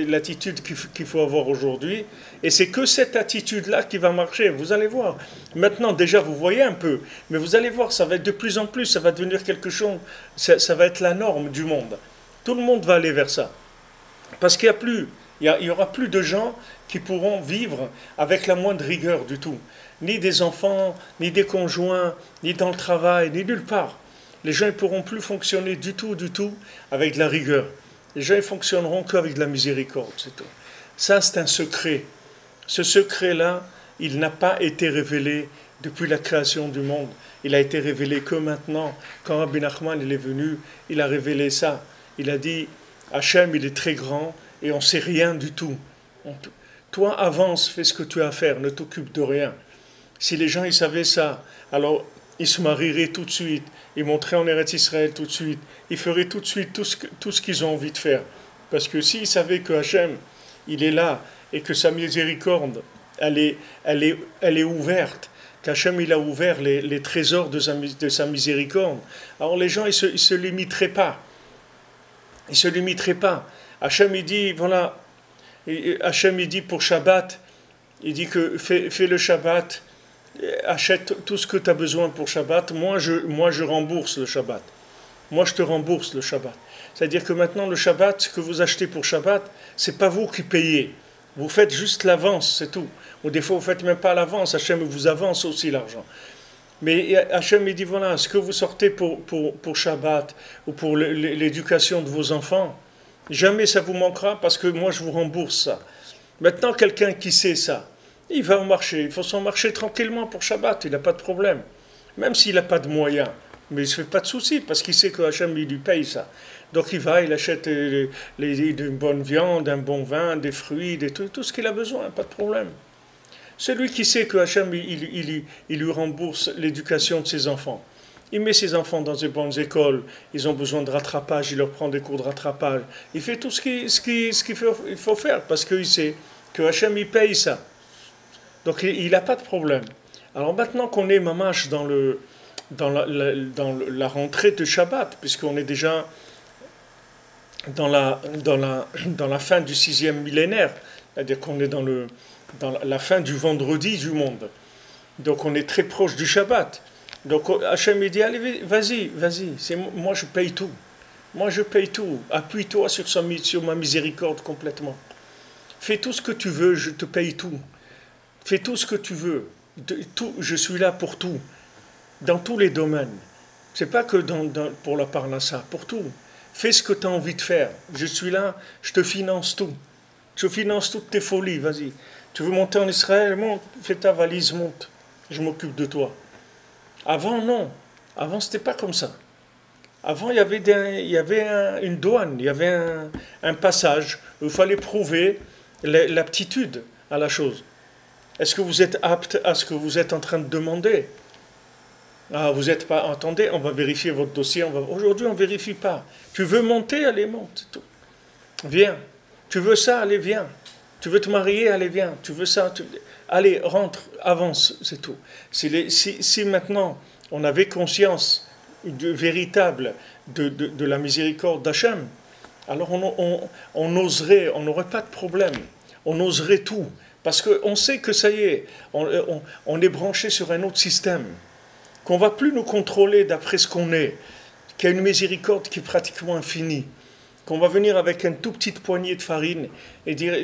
qu'il faut avoir aujourd'hui. Et c'est que cette attitude-là qui va marcher. Vous allez voir. Maintenant, déjà, vous voyez un peu. Mais vous allez voir, ça va être de plus en plus. Ça va devenir quelque chose. Ça va être la norme du monde. Tout le monde va aller vers ça. Parce qu'il y aura plus de gens qui pourront vivre avec la moindre rigueur du tout. Ni des enfants, ni des conjoints, ni dans le travail, ni nulle part. Les gens ne pourront plus fonctionner du tout, avec de la rigueur. Les gens ne fonctionneront qu'avec de la miséricorde, c'est tout. Ça, c'est un secret. Ce secret-là, il n'a pas été révélé depuis la création du monde. Il a été révélé que maintenant. Quand Rabbi Nachman il est venu, il a révélé ça. Il a dit, Hachem, il est très grand et on ne sait rien du tout. Toi, avance, fais ce que tu as à faire, ne t'occupe de rien. Si les gens ils savaient ça, alors ils se marieraient tout de suite, ils monteraient en Eretz Israël tout de suite, ils feraient tout de suite tout ce qu'ils ont envie de faire. Parce que s'ils savaient que Hachem, il est là, et que sa miséricorde, elle est ouverte, qu'Hachem il a ouvert les trésors de sa miséricorde, alors les gens ils se limiteraient pas. Ils se limiteraient pas. Hachem il dit, voilà, Hachem il dit pour Shabbat, il dit que fais le Shabbat, achète tout ce que tu as besoin pour Shabbat, moi je rembourse le Shabbat. Moi je te rembourse le Shabbat. C'est-à-dire que maintenant le Shabbat, ce que vous achetez pour Shabbat, c'est pas vous qui payez. Vous faites juste l'avance, c'est tout. Ou des fois vous faites même pas l'avance, Hachem vous avance aussi l'argent. Mais Hachem il dit voilà, ce que vous sortez pour Shabbat ou pour l'éducation de vos enfants, jamais ça vous manquera parce que moi je vous rembourse ça. Maintenant quelqu'un qui sait ça, il va au marché, il faut s'en marcher tranquillement pour Shabbat, il n'a pas de problème. Même s'il n'a pas de moyens, mais il ne se fait pas de soucis parce qu'il sait que Hachem il lui paye ça. Donc il va, il achète une bonne viande, un bon vin, des fruits, tout ce qu'il a besoin, pas de problème. Celui qui sait que Hachem il lui rembourse l'éducation de ses enfants. Il met ses enfants dans des bonnes écoles, ils ont besoin de rattrapage, il leur prend des cours de rattrapage. Il fait tout ce qu'il faut faire parce qu'il sait que Hachem il paye ça. Donc il n'a pas de problème. Alors maintenant qu'on est mamache dans la rentrée de Shabbat, puisqu'on est déjà dans la fin du 6e millénaire, c'est-à-dire qu'on est dans la fin du vendredi du monde. Donc on est très proche du Shabbat. Donc Hachem il dit, allez, vas-y, moi je paye tout. Moi je paye tout. Appuie-toi sur ma miséricorde complètement. Fais tout ce que tu veux, je te paye tout. Fais tout ce que tu veux. Tout, je suis là pour tout. Dans tous les domaines. C'est pas que pour la parnassa, pour tout. Fais ce que tu as envie de faire. Je suis là, je te finance tout. Je finance toutes tes folies, vas-y. Tu veux monter en Israël, monte, fais ta valise, monte. Je m'occupe de toi. Avant, non. Avant, c'était pas comme ça. Avant, il y avait une douane, il y avait un passage où il fallait prouver l'aptitude à la chose. Est-ce que vous êtes apte à ce que vous êtes en train de demander? Ah, vous n'êtes pas. Attendez, on va vérifier votre dossier. Aujourd'hui, on ne vérifie pas. Tu veux monter, allez, monte, c'est tout. Viens. Tu veux ça, allez, viens. Tu veux te marier, allez, viens. Tu veux ça, allez, rentre, avance, c'est tout. Si maintenant on avait conscience véritable de la miséricorde d'Hachem, alors on oserait, on n'aurait pas de problème. On oserait tout. Parce qu'on sait que ça y est, on est branché sur un autre système. Qu'on ne va plus nous contrôler d'après ce qu'on est. Qu'il y a une miséricorde qui est pratiquement infinie. Qu'on va venir avec une toute petite poignée de farine et dire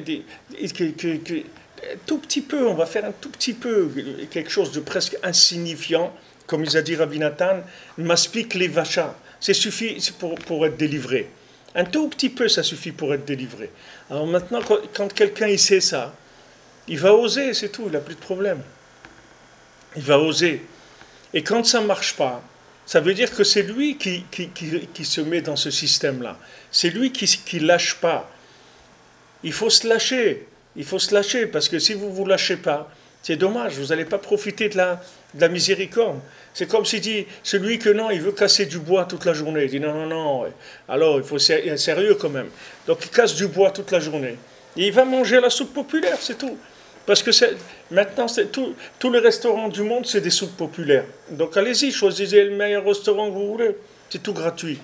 tout petit peu, on va faire un tout petit peu, quelque chose de presque insignifiant, comme il a dit Rabbi Nathan, maspik les vachas, c'est suffit pour être délivré. Un tout petit peu, ça suffit pour être délivré. Alors maintenant, quand quelqu'un il sait ça, il va oser, c'est tout, il n'a plus de problème. Il va oser. Et quand ça ne marche pas, ça veut dire que c'est lui qui se met dans ce système-là. C'est lui qui ne lâche pas. Il faut se lâcher. Il faut se lâcher, parce que si vous ne vous lâchez pas, c'est dommage, vous n'allez pas profiter de la miséricorde. C'est comme s'il dit, celui que non, il veut casser du bois toute la journée. Il dit non, non, non, ouais. Alors il faut être sérieux quand même. Donc il casse du bois toute la journée. Et il va manger la soupe populaire, c'est tout. Parce que maintenant, tous les restaurants du monde, c'est des soupes populaires. Donc allez-y, choisissez le meilleur restaurant que vous voulez. C'est tout gratuit.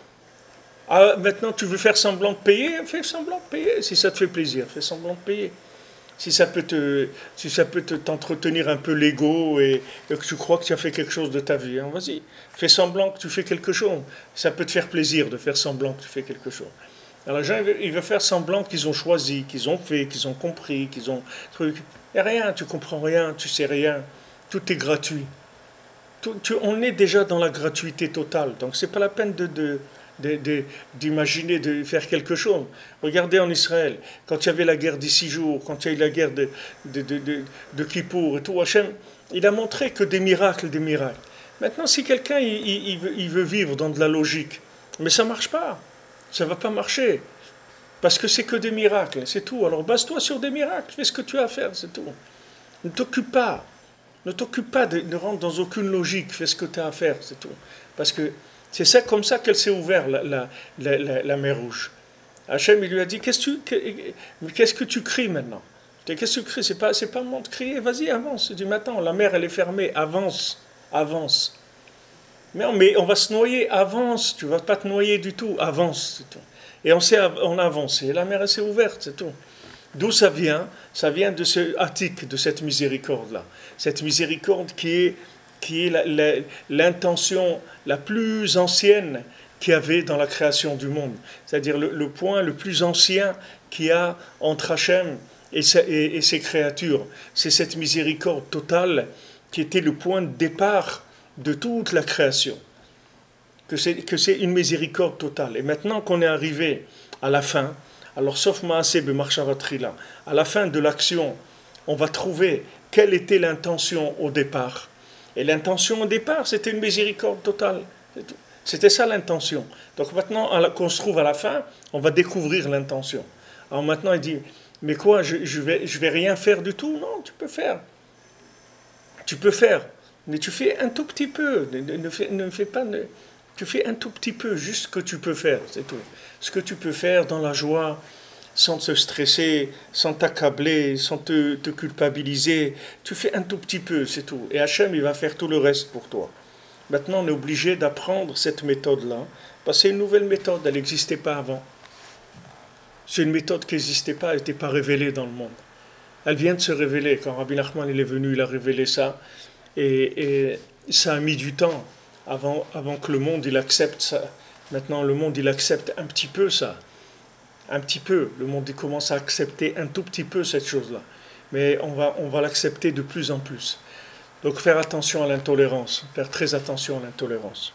Ah, maintenant, tu veux faire semblant de payer? Fais semblant de payer. Si ça te fait plaisir, fais semblant de payer. Si ça peut t'entretenir un peu l'ego et que tu crois que tu as fait quelque chose de ta vie, hein, vas-y. Fais semblant que tu fais quelque chose. Ça peut te faire plaisir de faire semblant que tu fais quelque chose. Alors les gens, ils veulent faire semblant qu'ils ont choisi, qu'ils ont fait, qu'ils ont compris, qu'ils ont truc. Et rien, tu comprends rien, tu sais rien. Tout est gratuit. On est déjà dans la gratuité totale. Donc c'est pas la peine d'imaginer de faire quelque chose. Regardez en Israël, quand il y avait la guerre des 6 jours, quand il y a eu la guerre de Kippour et tout, Hachem, il a montré que des miracles, des miracles. Maintenant, si quelqu'un il veut vivre dans de la logique, mais ça ne marche pas. Ça ne va pas marcher. Parce que c'est que des miracles, c'est tout. Alors base-toi sur des miracles, fais ce que tu as à faire, c'est tout. Ne t'occupe pas. Ne t'occupe pas de rentrer dans aucune logique, fais ce que tu as à faire, c'est tout. Parce que c'est ça, comme ça qu'elle s'est ouverte, la mer Rouge. Hachem, il lui a dit, qu'est-ce que tu cries maintenant? Qu'est-ce que tu cries? C'est pas le moment de crier, vas-y, avance. Il dit, maintenant, la mer, elle est fermée, avance, avance. Mais on va se noyer, avance, tu ne vas pas te noyer du tout, avance, c'est tout. Et on a avancé, la mer s'est ouverte, c'est tout. D'où ça vient? Ça vient de ce attique, de cette miséricorde-là. Cette miséricorde qui est l'intention la plus ancienne qu'il y avait dans la création du monde. C'est-à-dire le point le plus ancien qu'il y a entre Hachem et ses créatures. C'est cette miséricorde totale qui était le point de départ de toute la création, que c'est une miséricorde totale. Et maintenant qu'on est arrivé à la fin, alors sauf Maaseh b'Marshavatrila, à la fin de l'action, on va trouver quelle était l'intention au départ. Et l'intention au départ, c'était une miséricorde totale. C'était ça l'intention. Donc maintenant qu'on se trouve à la fin, on va découvrir l'intention. Alors maintenant il dit, mais quoi, je vais rien faire du tout? Non, tu peux faire. Tu peux faire. Mais tu fais un tout petit peu, tu fais un tout petit peu, juste ce que tu peux faire, c'est tout. Ce que tu peux faire dans la joie, sans te stresser, sans t'accabler, sans te culpabiliser. Tu fais un tout petit peu, c'est tout. Et Hachem, il va faire tout le reste pour toi. Maintenant, on est obligé d'apprendre cette méthode-là, parce que c'est une nouvelle méthode, elle n'existait pas avant. C'est une méthode qui n'existait pas, elle n'était pas révélée dans le monde. Elle vient de se révéler. Quand Rabbi Nachman il est venu, il a révélé ça. Et ça a mis du temps avant que le monde il accepte ça. Maintenant, le monde il accepte un petit peu ça. Un petit peu. Le monde il commence à accepter un tout petit peu cette chose-là. Mais on va l'accepter de plus en plus. Donc faire attention à l'intolérance. Faire très attention à l'intolérance.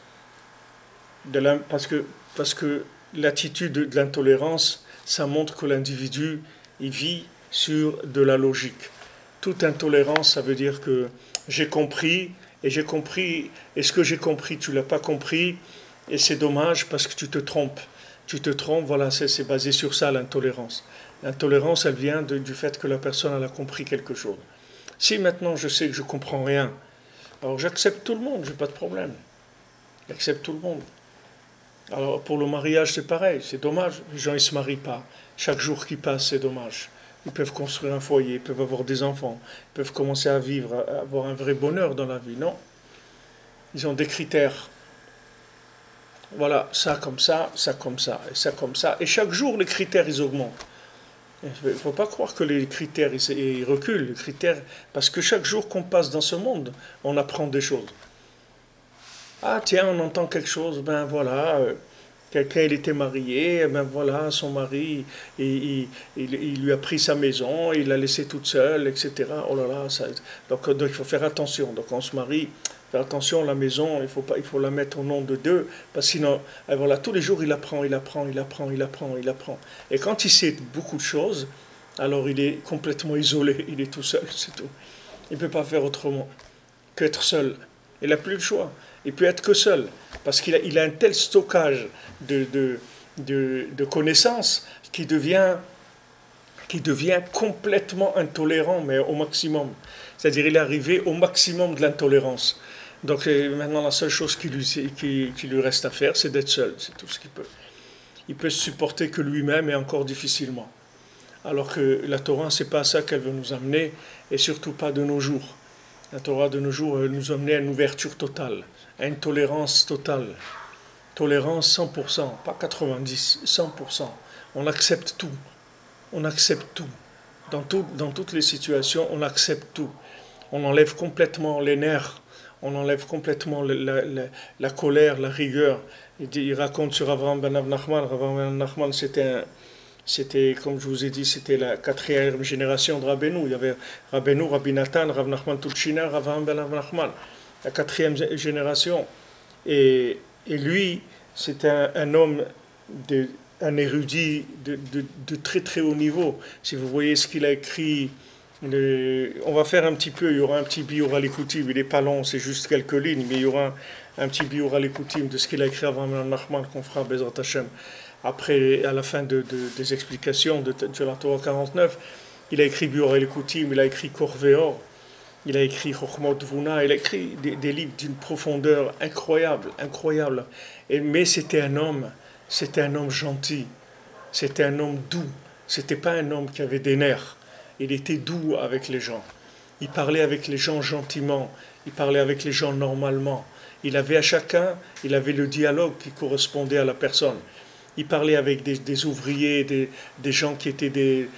Parce que l'attitude de l'intolérance, ça montre que l'individu il vit sur de la logique. Toute intolérance, ça veut dire que j'ai compris, et ce que j'ai compris, tu ne l'as pas compris, et c'est dommage parce que tu te trompes. Tu te trompes, voilà, c'est basé sur ça l'intolérance. L'intolérance, elle vient du fait que la personne elle a compris quelque chose. Si maintenant je sais que je ne comprends rien, alors j'accepte tout le monde, je n'ai pas de problème. J'accepte tout le monde. Alors pour le mariage, c'est pareil, c'est dommage, les gens ne se marient pas. Chaque jour qui passe, c'est dommage. Ils peuvent construire un foyer, ils peuvent avoir des enfants, ils peuvent commencer à vivre, à avoir un vrai bonheur dans la vie. Non. Ils ont des critères. Voilà, ça comme ça, ça comme ça, et ça comme ça. Et chaque jour, les critères, ils augmentent. Il ne faut pas croire que les critères, ils reculent. Les critères, parce que chaque jour qu'on passe dans ce monde, on apprend des choses. Ah tiens, on entend quelque chose, ben voilà, quelqu'un il était marié, ben voilà, son mari, il lui a pris sa maison, il l'a laissée toute seule, etc. Oh là là, donc il faut faire attention. Donc on se marie, faire attention, la maison, il faut la mettre au nom de Dieu, parce que sinon, voilà, tous les jours il apprend. Et quand il sait beaucoup de choses, alors il est complètement isolé, il est tout seul, c'est tout. Il ne peut pas faire autrement qu'être seul. Il n'a plus le choix. Il peut être que seul, parce qu'il a un tel stockage de connaissances qui devient complètement intolérant, mais au maximum. C'est-à-dire il est arrivé au maximum de l'intolérance. Donc maintenant la seule chose qui lui reste à faire, c'est d'être seul, c'est tout ce qu'il peut. Il peut se supporter que lui-même et encore difficilement. Alors que la Torah, c'est pas à ça qu'elle veut nous amener, et surtout pas de nos jours. La Torah de nos jours nous amener à une ouverture totale, à une tolérance totale. Tolérance 100%, pas 90, 100%. On accepte tout. On accepte tout. Dans toutes les situations, on accepte tout. On enlève complètement les nerfs, on enlève complètement la colère, la rigueur. Il raconte sur Avraham ben Nachman. Avraham ben Nachman, c'était, comme je vous ai dit, c'était la 4e génération de Rabbeinu. Il y avait Rabbeinu, Rabbi Nathan, Rav Nachman Tulshina, Avraham ben Nachman. La 4e génération. Et lui, c'était un homme, un érudit de très très haut niveau. Si vous voyez ce qu'il a écrit, on va faire un petit peu, il y aura un petit biur à l'écoutim, il n'est pas long, c'est juste quelques lignes, mais il y aura un petit biur à l'écoutim de ce qu'il a écrit avant Nachman qu'on fera Bezrat Hashem. Après, à la fin des explications de la Torah 49, il a écrit biur à l'écoutim, il a écrit Korveor, il a écrit Chochmot Vuna, il a écrit des livres d'une profondeur incroyable, incroyable. Mais c'était un homme gentil, c'était un homme doux, c'était pas un homme qui avait des nerfs. Il était doux avec les gens. Il parlait avec les gens gentiment, il parlait avec les gens normalement. Il avait à chacun, il avait le dialogue qui correspondait à la personne. Il parlait avec des ouvriers, des gens qui étaient des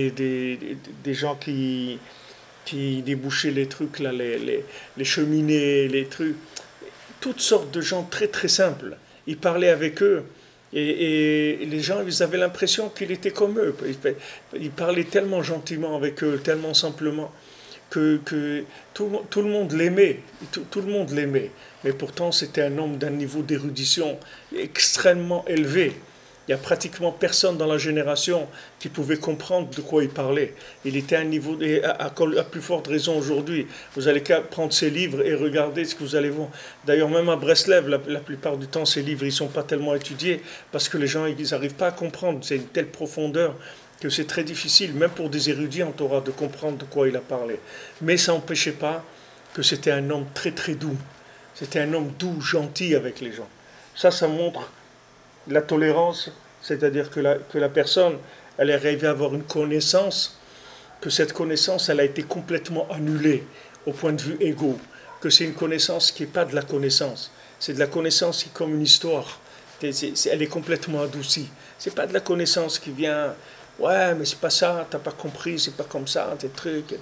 gens qui débouchaient les trucs, là, les cheminées, les trucs. Toutes sortes de gens très très simples. Il parlait avec eux. Et les gens, ils avaient l'impression qu'il était comme eux. Il parlait tellement gentiment avec eux, tellement simplement, que tout le monde l'aimait. Tout le monde l'aimait. Mais pourtant, c'était un homme d'un niveau d'érudition extrêmement élevé. Il n'y a pratiquement personne dans la génération qui pouvait comprendre de quoi il parlait. Il était à un niveau, et à plus forte raison aujourd'hui. Vous allez prendre ses livres et regarder ce que vous allez voir. D'ailleurs, même à Breslev, la plupart du temps, ces livres, ils ne sont pas tellement étudiés parce que les gens, ils n'arrivent pas à comprendre. C'est une telle profondeur que c'est très difficile, même pour des érudits en Torah, de comprendre de quoi il a parlé. Mais ça n'empêchait pas que c'était un homme très très doux. C'était un homme doux, gentil avec les gens. Ça montre la tolérance, c'est-à-dire que la personne, Elle est arrivée à avoir une connaissance, que cette connaissance, elle a été complètement annulée au point de vue égo. Que c'est une connaissance qui n'est pas de la connaissance. C'est de la connaissance qui est comme une histoire. Elle est complètement adoucie. C'est pas de la connaissance qui vient, ouais, mais c'est pas ça, t'as pas compris, c'est pas comme ça, tes trucs.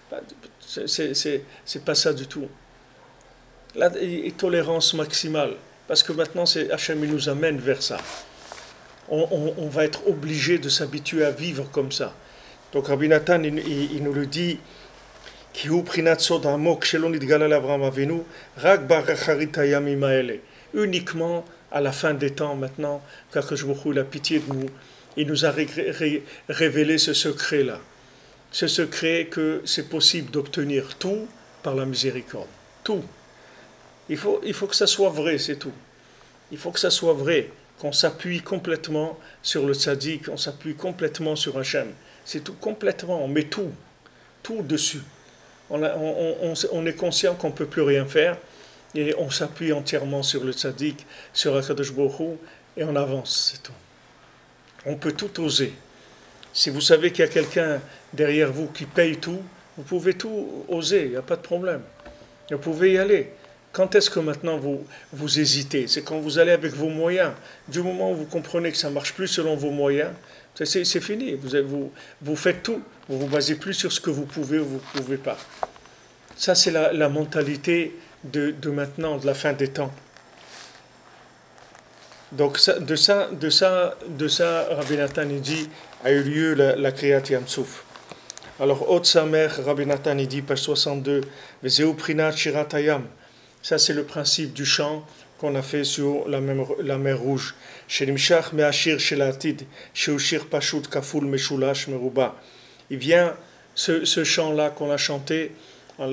C'est pas ça du tout. Là, et tolérance maximale. Parce que maintenant, Hachem nous amène vers ça. On va être obligé de s'habituer à vivre comme ça. Donc Rabbi Nathan, il nous le dit, uniquement à la fin des temps maintenant, qu'Akadosh Baruch Hu, la pitié de nous, il nous a révélé ce secret-là. Ce secret que c'est possible d'obtenir tout par la miséricorde. Tout. Il faut que ça soit vrai, c'est tout. Il faut que ça soit vrai, qu'on s'appuie complètement sur le tzaddik, on s'appuie complètement sur Hachem. C'est tout, complètement, on met tout dessus. On est conscient qu'on ne peut plus rien faire, et on s'appuie entièrement sur le tzaddik, sur Akadosh Baruch Hu, et on avance, c'est tout. On peut tout oser. Si vous savez qu'il y a quelqu'un derrière vous qui paye tout, vous pouvez tout oser, il n'y a pas de problème. Vous pouvez y aller. Quand est-ce que maintenant vous hésitez? C'est quand vous allez avec vos moyens. Du moment où vous comprenez que ça ne marche plus selon vos moyens, c'est fini. Vous faites tout. Vous ne vous basez plus sur ce que vous pouvez ou vous ne pouvez pas. Ça, c'est la mentalité de maintenant, de la fin des temps. Donc, de ça, Rabbi Nathan dit, a eu lieu la Kriyat Yam Souf. Alors, Hod Samer, Rabbi Nathan dit, page 62, Vezeu Prinat Shirat Hayam. Ça, c'est le principe du chant qu'on a fait sur la mer Rouge. Shelimshach me'ashir shelatid, sheushir pashut kaful meshulash meruba. Il vient, ce chant-là qu'on a chanté dans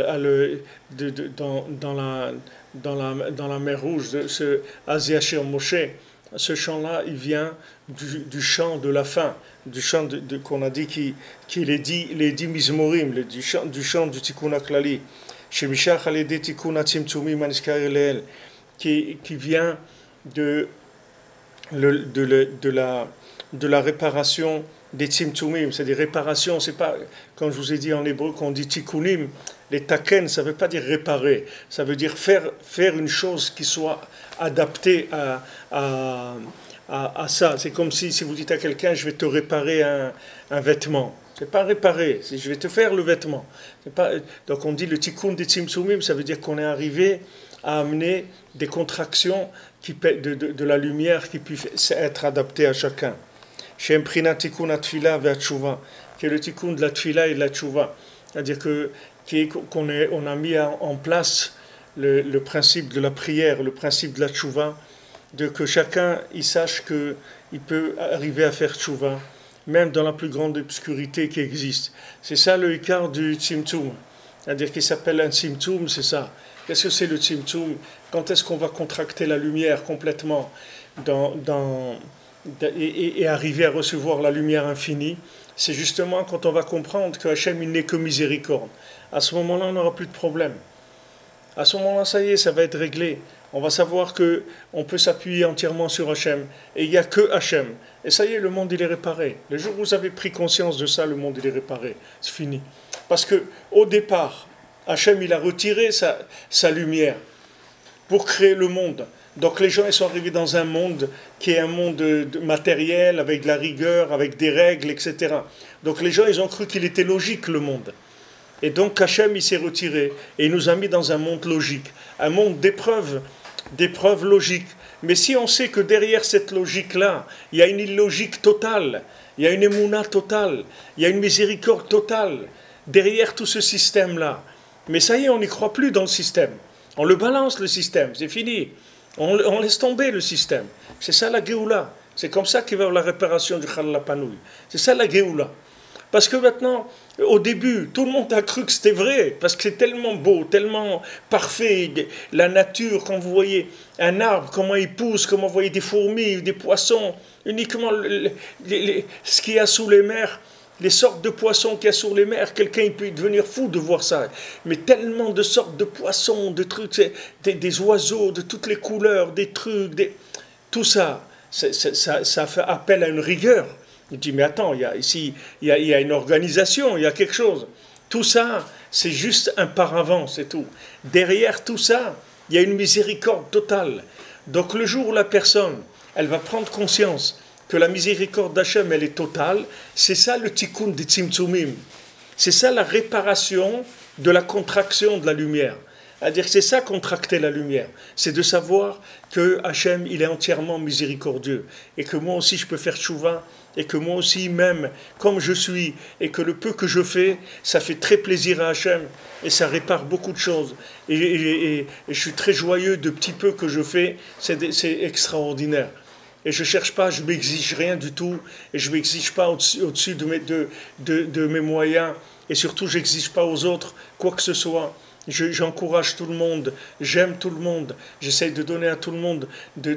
la mer Rouge, ce Aziachir Moshe, ce chant-là, il vient du chant de la fin, du chant qu'on a dit qui est les 10 mizmorim, du chant du Tikkun HaKlali. Qui vient de la réparation des tzimtzumim, c'est des réparations, c'est pas, comme je vous ai dit en hébreu, qu'on dit tikkunim, les taken, ça veut pas dire réparer, ça veut dire faire une chose qui soit adaptée à ça. C'est comme si vous dites à quelqu'un, je vais te réparer un vêtement. C'est pas réparer, c'est je vais te faire le vêtement. Donc on dit le tikkun des tzimtzumim, ça veut dire qu'on est arrivé à amener des contractions de la lumière qui puissent être adaptées à chacun. Shem prina tikkun atfila ve'atshuva, qui est le tikkun de la tfila et de la tshuva. C'est-à-dire qu'on a mis en place le principe de la prière, le principe de la tshuva, de que chacun il sache qu'il peut arriver à faire tshuva, même dans la plus grande obscurité qui existe. C'est ça le ikar du tzimtzum. C'est-à-dire qu'il s'appelle un tzimtzum, c'est ça. Qu'est-ce que c'est le tzimtzum? Quand est-ce qu'on va contracter la lumière complètement et arriver à recevoir la lumière infinie? C'est justement quand on va comprendre que Hachem, il n'est que miséricorde. À ce moment-là, on n'aura plus de problème. À ce moment-là, ça y est, ça va être réglé. On va savoir qu'on peut s'appuyer entièrement sur Hachem. Et il n'y a que Hachem. Et ça y est, le monde, il est réparé. Le jour où vous avez pris conscience de ça, le monde, il est réparé. C'est fini. Parce qu'au départ, Hachem, il a retiré sa lumière pour créer le monde. Donc les gens, ils sont arrivés dans un monde qui est un monde matériel, avec de la rigueur, avec des règles, etc. Donc les gens, ils ont cru qu'il était logique, le monde. Et donc Hachem, il s'est retiré. Et il nous a mis dans un monde logique. Un monde d'épreuves logiques. Mais si on sait que derrière cette logique-là, il y a une illogique totale, il y a une émouna totale, il y a une miséricorde totale, derrière tout ce système-là. Mais ça y est, on n'y croit plus dans le système. On le balance, le système, c'est fini. On laisse tomber le système. C'est ça la Géoula. C'est comme ça qu'il va y avoir la réparation du Challah Panouï. C'est ça la Géoula. Parce que maintenant, au début, tout le monde a cru que c'était vrai, parce que c'est tellement beau, tellement parfait, la nature, quand vous voyez un arbre, comment il pousse, comment vous voyez des fourmis, des poissons, uniquement ce qu'il y a sous les mers, les sortes de poissons qu'il y a sur les mers, quelqu'un il peut devenir fou de voir ça, mais tellement de sortes de poissons, de trucs, des oiseaux, de toutes les couleurs, des trucs, tout ça, ça fait appel à une rigueur. Il dit, mais attends, ici, il y a une organisation, il y a quelque chose. Tout ça, c'est juste un paravent, c'est tout. Derrière tout ça, il y a une miséricorde totale. Donc le jour où la personne, elle va prendre conscience que la miséricorde d'Hachem, elle est totale, c'est ça le tikkun des tzimtzumim. C'est ça la réparation de la contraction de la lumière. C'est-à-dire que c'est ça contracter la lumière. C'est de savoir que Hachem, il est entièrement miséricordieux. Et que moi aussi, je peux faire tchouva. Et que moi aussi, même comme je suis, et que le peu que je fais, ça fait très plaisir à Hachem. Et ça répare beaucoup de choses. Et je suis très joyeux de petits peu que je fais. C'est extraordinaire. Et je ne cherche pas, je ne m'exige rien du tout. Et je ne m'exige pas au-dessus de mes moyens. Et surtout, je n'exige pas aux autres quoi que ce soit. J'encourage tout le monde, j'aime tout le monde, j'essaie de donner à tout le monde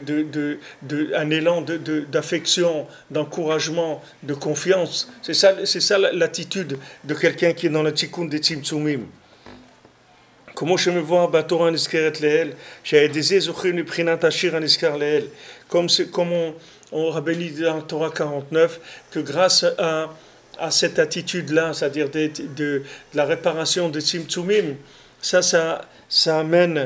un élan d'affection, d'encouragement, de confiance. C'est ça l'attitude de quelqu'un qui est dans le tikkun des tzimtzumim. Comment je me vois à Torah Niskeret Leel, j'ai des ézochim du prinat Ashir Niskar Leel, comme on rabbinit dans Torah 49, que grâce à cette attitude-là, c'est-à-dire de la réparation des tzimtzumim, ça amène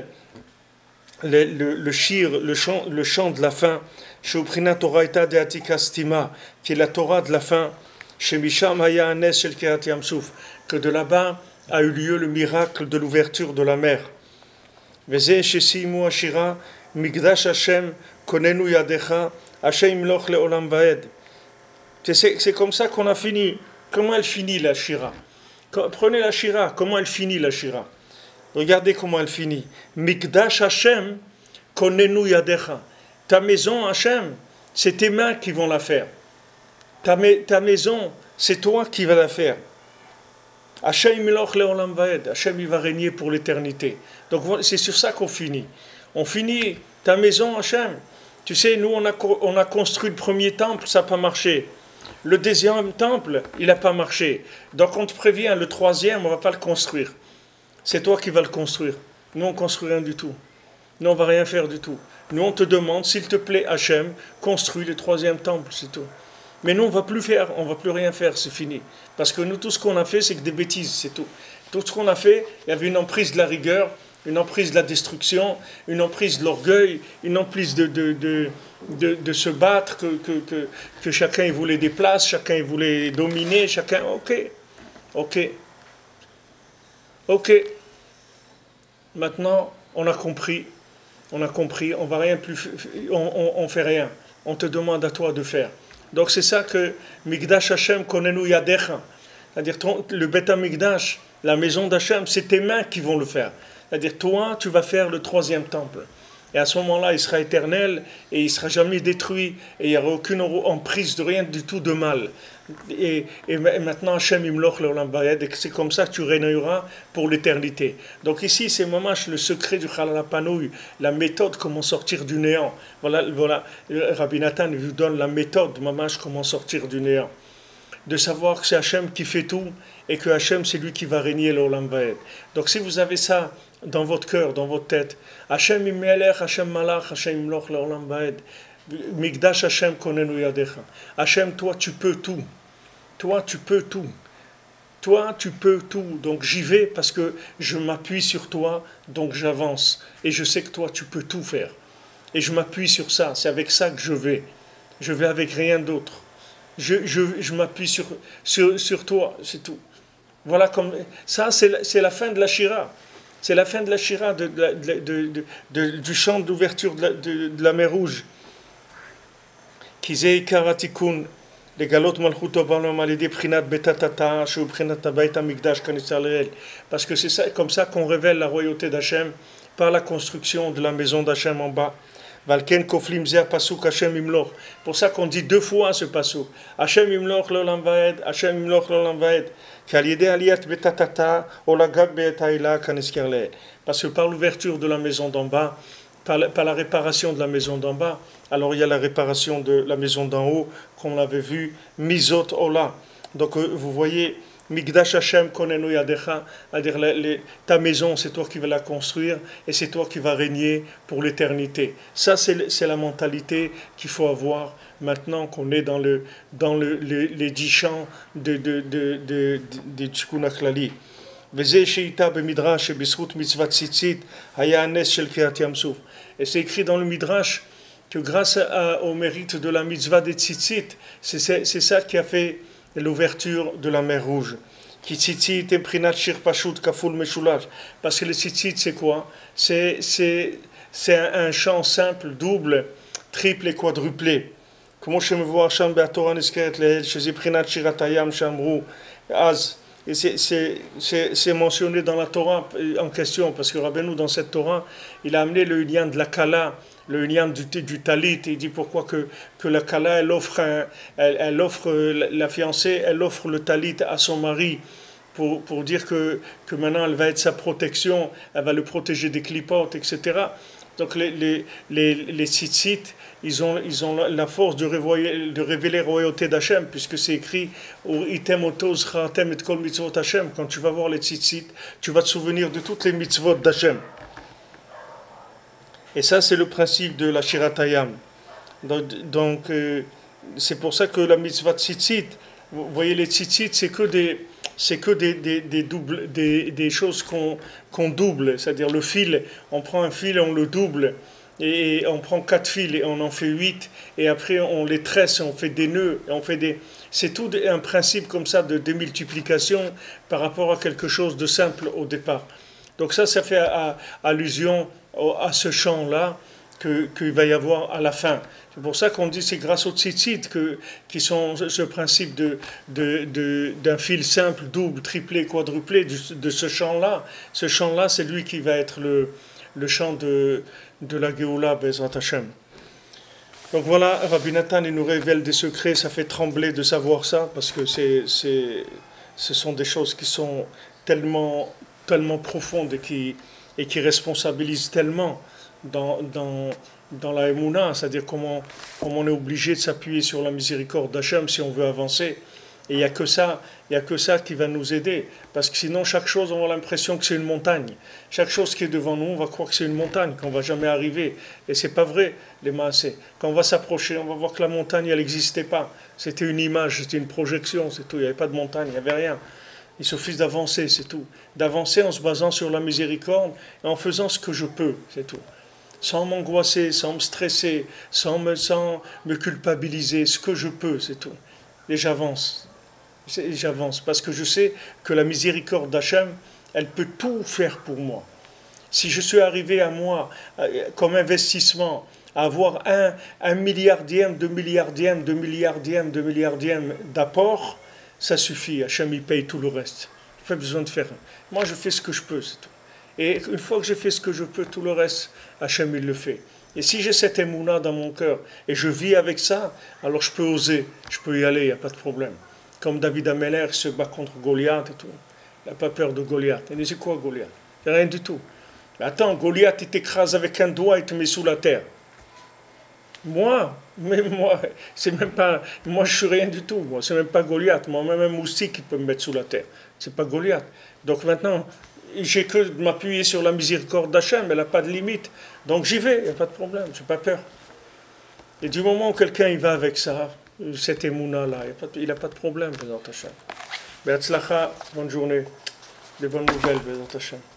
le shir, le chant de la fin, chez Uprinat Toraita de Atika Stima, qui est la Torah de la fin, chez Misham Haya Anes Shel Kirat Yamsouf, que de là-bas a eu lieu le miracle de l'ouverture de la mer. Veze Shesimu Ashira, Migdash Hashem, Konenu Yadecha, Hashem Loch Leolam Vaed. C'est comme ça qu'on a fini. Comment elle finit la Shira? Prenez la Shira, comment elle finit la Shira? Regardez comment elle finit. Mikdash Hashem, konenu yadecha. Ta maison, Hashem, c'est tes mains qui vont la faire. Ta maison, c'est toi qui vas la faire. Hashem miloch leolam vaed. Hashem, il va régner pour l'éternité. Donc c'est sur ça qu'on finit. On finit ta maison, Hashem. Tu sais, nous, on a construit le premier temple, ça n'a pas marché. Le deuxième temple, il n'a pas marché. Donc on te prévient, le troisième, on ne va pas le construire. C'est toi qui vas le construire. Nous, on ne construit rien du tout. Nous, on ne va rien faire du tout. Nous, on te demande, s'il te plaît, Hachem, construis le troisième temple, c'est tout. Mais nous, on ne va plus faire, on ne va plus rien faire, c'est fini. Parce que nous, tout ce qu'on a fait, c'est que des bêtises, c'est tout. Tout ce qu'on a fait, il y avait une emprise de la rigueur, une emprise de la destruction, une emprise de l'orgueil, une emprise de se battre, que chacun il voulait des places, chacun il voulait dominer, chacun... Ok. Maintenant, on a compris, on va rien plus, on fait rien. On te demande à toi de faire. Donc c'est ça que Migdash Hashem konenu yadecha, c'est-à-dire le Bet HaMikdash, la maison d'Hachem, c'est tes mains qui vont le faire. C'est-à-dire toi, tu vas faire le troisième temple. Et à ce moment-là, il sera éternel et il ne sera jamais détruit et il n'y aura aucune emprise de rien du tout de mal. Et maintenant, Hachem Imloch Leolam Vaed, et c'est comme ça que tu régneras pour l'éternité. Donc ici, c'est mamash le secret du Chalal HaPanouy, la méthode comment sortir du néant. Voilà, Rabbi Nathan nous donne la méthode mamash comment sortir du néant. De savoir que c'est Hachem qui fait tout et que Hachem c'est lui qui va régner l'Olam Vaed. Donc si vous avez ça dans votre cœur, dans votre tête, Hachem Imelech, Hachem Malach, Hachem Imloch l'Olam Vaed, Migdash Hachem konenu yadecha. Hachem, toi tu peux tout. Toi tu peux tout. Toi tu peux tout. Donc j'y vais parce que je m'appuie sur toi, donc j'avance. Et je sais que toi tu peux tout faire. Et je m'appuie sur ça, c'est avec ça que je vais. Je vais avec rien d'autre. Je m'appuie sur toi, c'est tout. Voilà, comme ça, c'est la fin de la Shira. C'est la fin de la Shira, du chant d'ouverture de la mer Rouge. Kizei karatikun, les galot malchuto balam alidé prinat betatata, shu prinat tabaita migdash kanisrael. Parce que c'est ça, comme ça qu'on révèle la royauté d'Hachem par la construction de la maison d'Hachem en bas. Valken koflim zeh pasuk Hashem imloch. Pour ça qu'on dit deux fois ce pasuk. Hashem imloch l'olam vaed, Hashem imloch l'olam vaed. K'al-yedei aliyat betatata olagab be'etaila kaniskerle. Parce que par l'ouverture de la maison d'en bas, par la réparation de la maison d'en bas, alors il y a la réparation de la maison d'en haut, comme on l'avait vu, misot ola. Donc vous voyez Migdash Hashem konenu yadecha, c'est-à-dire ta maison, c'est toi qui vas la construire et c'est toi qui vas régner pour l'éternité. Ça, c'est la mentalité qu'il faut avoir maintenant qu'on est dans les 10 champs de Tikkun HaKlali. Et c'est écrit dans le Midrash que grâce au mérite de la mitzvah des tzitzit, c'est ça qui a fait l'ouverture de la mer Rouge. Parce que le tzitzit, c'est quoi? C'est un chant simple, double, triple et quadruplé. Comment je me vois et c'est mentionné dans la Torah en question, parce que Rabbeinu, dans cette Torah, il a amené le lien de la Kala, le lien du talit, et il dit pourquoi que la Kala, elle offre la fiancée, elle offre le talit à son mari, pour dire que maintenant elle va être sa protection, elle va le protéger des clipotes, etc. Donc les tzitzit, ils ont la force de révéler la royauté d'Hachem, puisque c'est écrit Item oto zchartem et kol mitzvot Hachem. Quand tu vas voir les tzitzit, tu vas te souvenir de toutes les mitzvot d'Hachem. Et ça, c'est le principe de la Shirat Hayam. Donc c'est pour ça que la mitzvah tzitzit, vous voyez, les tzitzit, c'est que des choses qu'on double, c'est-à-dire le fil, on prend un fil et on le double, et on prend 4 fils et on en fait 8, et après on les tresse, on fait des nœuds, c'est tout un principe comme ça de démultiplication par rapport à quelque chose de simple au départ. Donc ça fait allusion à ce champ-là qu'il va y avoir à la fin. C'est pour ça qu'on dit que c'est grâce aux tzitzit qui sont ce principe d'un fil simple, double, triplé, quadruplé de ce champ-là. Ce champ-là, c'est lui qui va être le champ de la Géoula, Bezrat Hashem. Donc voilà, Rabbi Nathan, il nous révèle des secrets, ça fait trembler de savoir ça, parce que ce sont des choses qui sont tellement profondes et qui responsabilisent tellement dans la Emouna, c'est-à-dire comment on est obligé de s'appuyer sur la miséricorde d'Hachem si on veut avancer. Et il n'y a que ça qui va nous aider, parce que sinon chaque chose, on a l'impression que c'est une montagne. Chaque chose qui est devant nous, on va croire que c'est une montagne, qu'on ne va jamais arriver. Et c'est pas vrai, les maasés. Quand on va s'approcher, on va voir que la montagne, elle n'existait pas. C'était une image, c'était une projection, c'est tout. Il n'y avait pas de montagne, il n'y avait rien. Il suffit d'avancer, c'est tout. D'avancer en se basant sur la miséricorde et en faisant ce que je peux, c'est tout. Sans m'angoisser, sans me stresser, sans me culpabiliser, ce que je peux, c'est tout. Et j'avance, parce que je sais que la miséricorde d'Hachem, elle peut tout faire pour moi. Si je suis arrivé à moi, comme investissement, à avoir un milliardième d'apport, ça suffit, Hachem il paye tout le reste. Je n'ai pas besoin de faire. Moi je fais ce que je peux, c'est tout. Et une fois que j'ai fait ce que je peux, tout le reste, Hachem il le fait. Et si j'ai cette émouna dans mon cœur, et je vis avec ça, alors je peux oser, je peux y aller, il n'y a pas de problème. Comme David Ameller se bat contre Goliath et tout. Il n'a pas peur de Goliath. Il dit c'est quoi Goliath? Rien du tout. Mais attends, Goliath il t'écrase avec un doigt et te met sous la terre. Moi, c'est même pas, moi je suis rien du tout, moi, c'est même pas Goliath, moi même un moustique qui peut me mettre sous la terre, c'est pas Goliath. Donc maintenant, j'ai que de m'appuyer sur la miséricorde d'Hachem, elle n'a pas de limite, donc j'y vais, il n'y a pas de problème, j'ai pas peur. Et du moment où quelqu'un y va avec ça, cet émouna-là, il n'a pas de problème, Bézat Hachem. Be'atzlacha, bonne journée, des bonnes nouvelles, Bézat Hachem.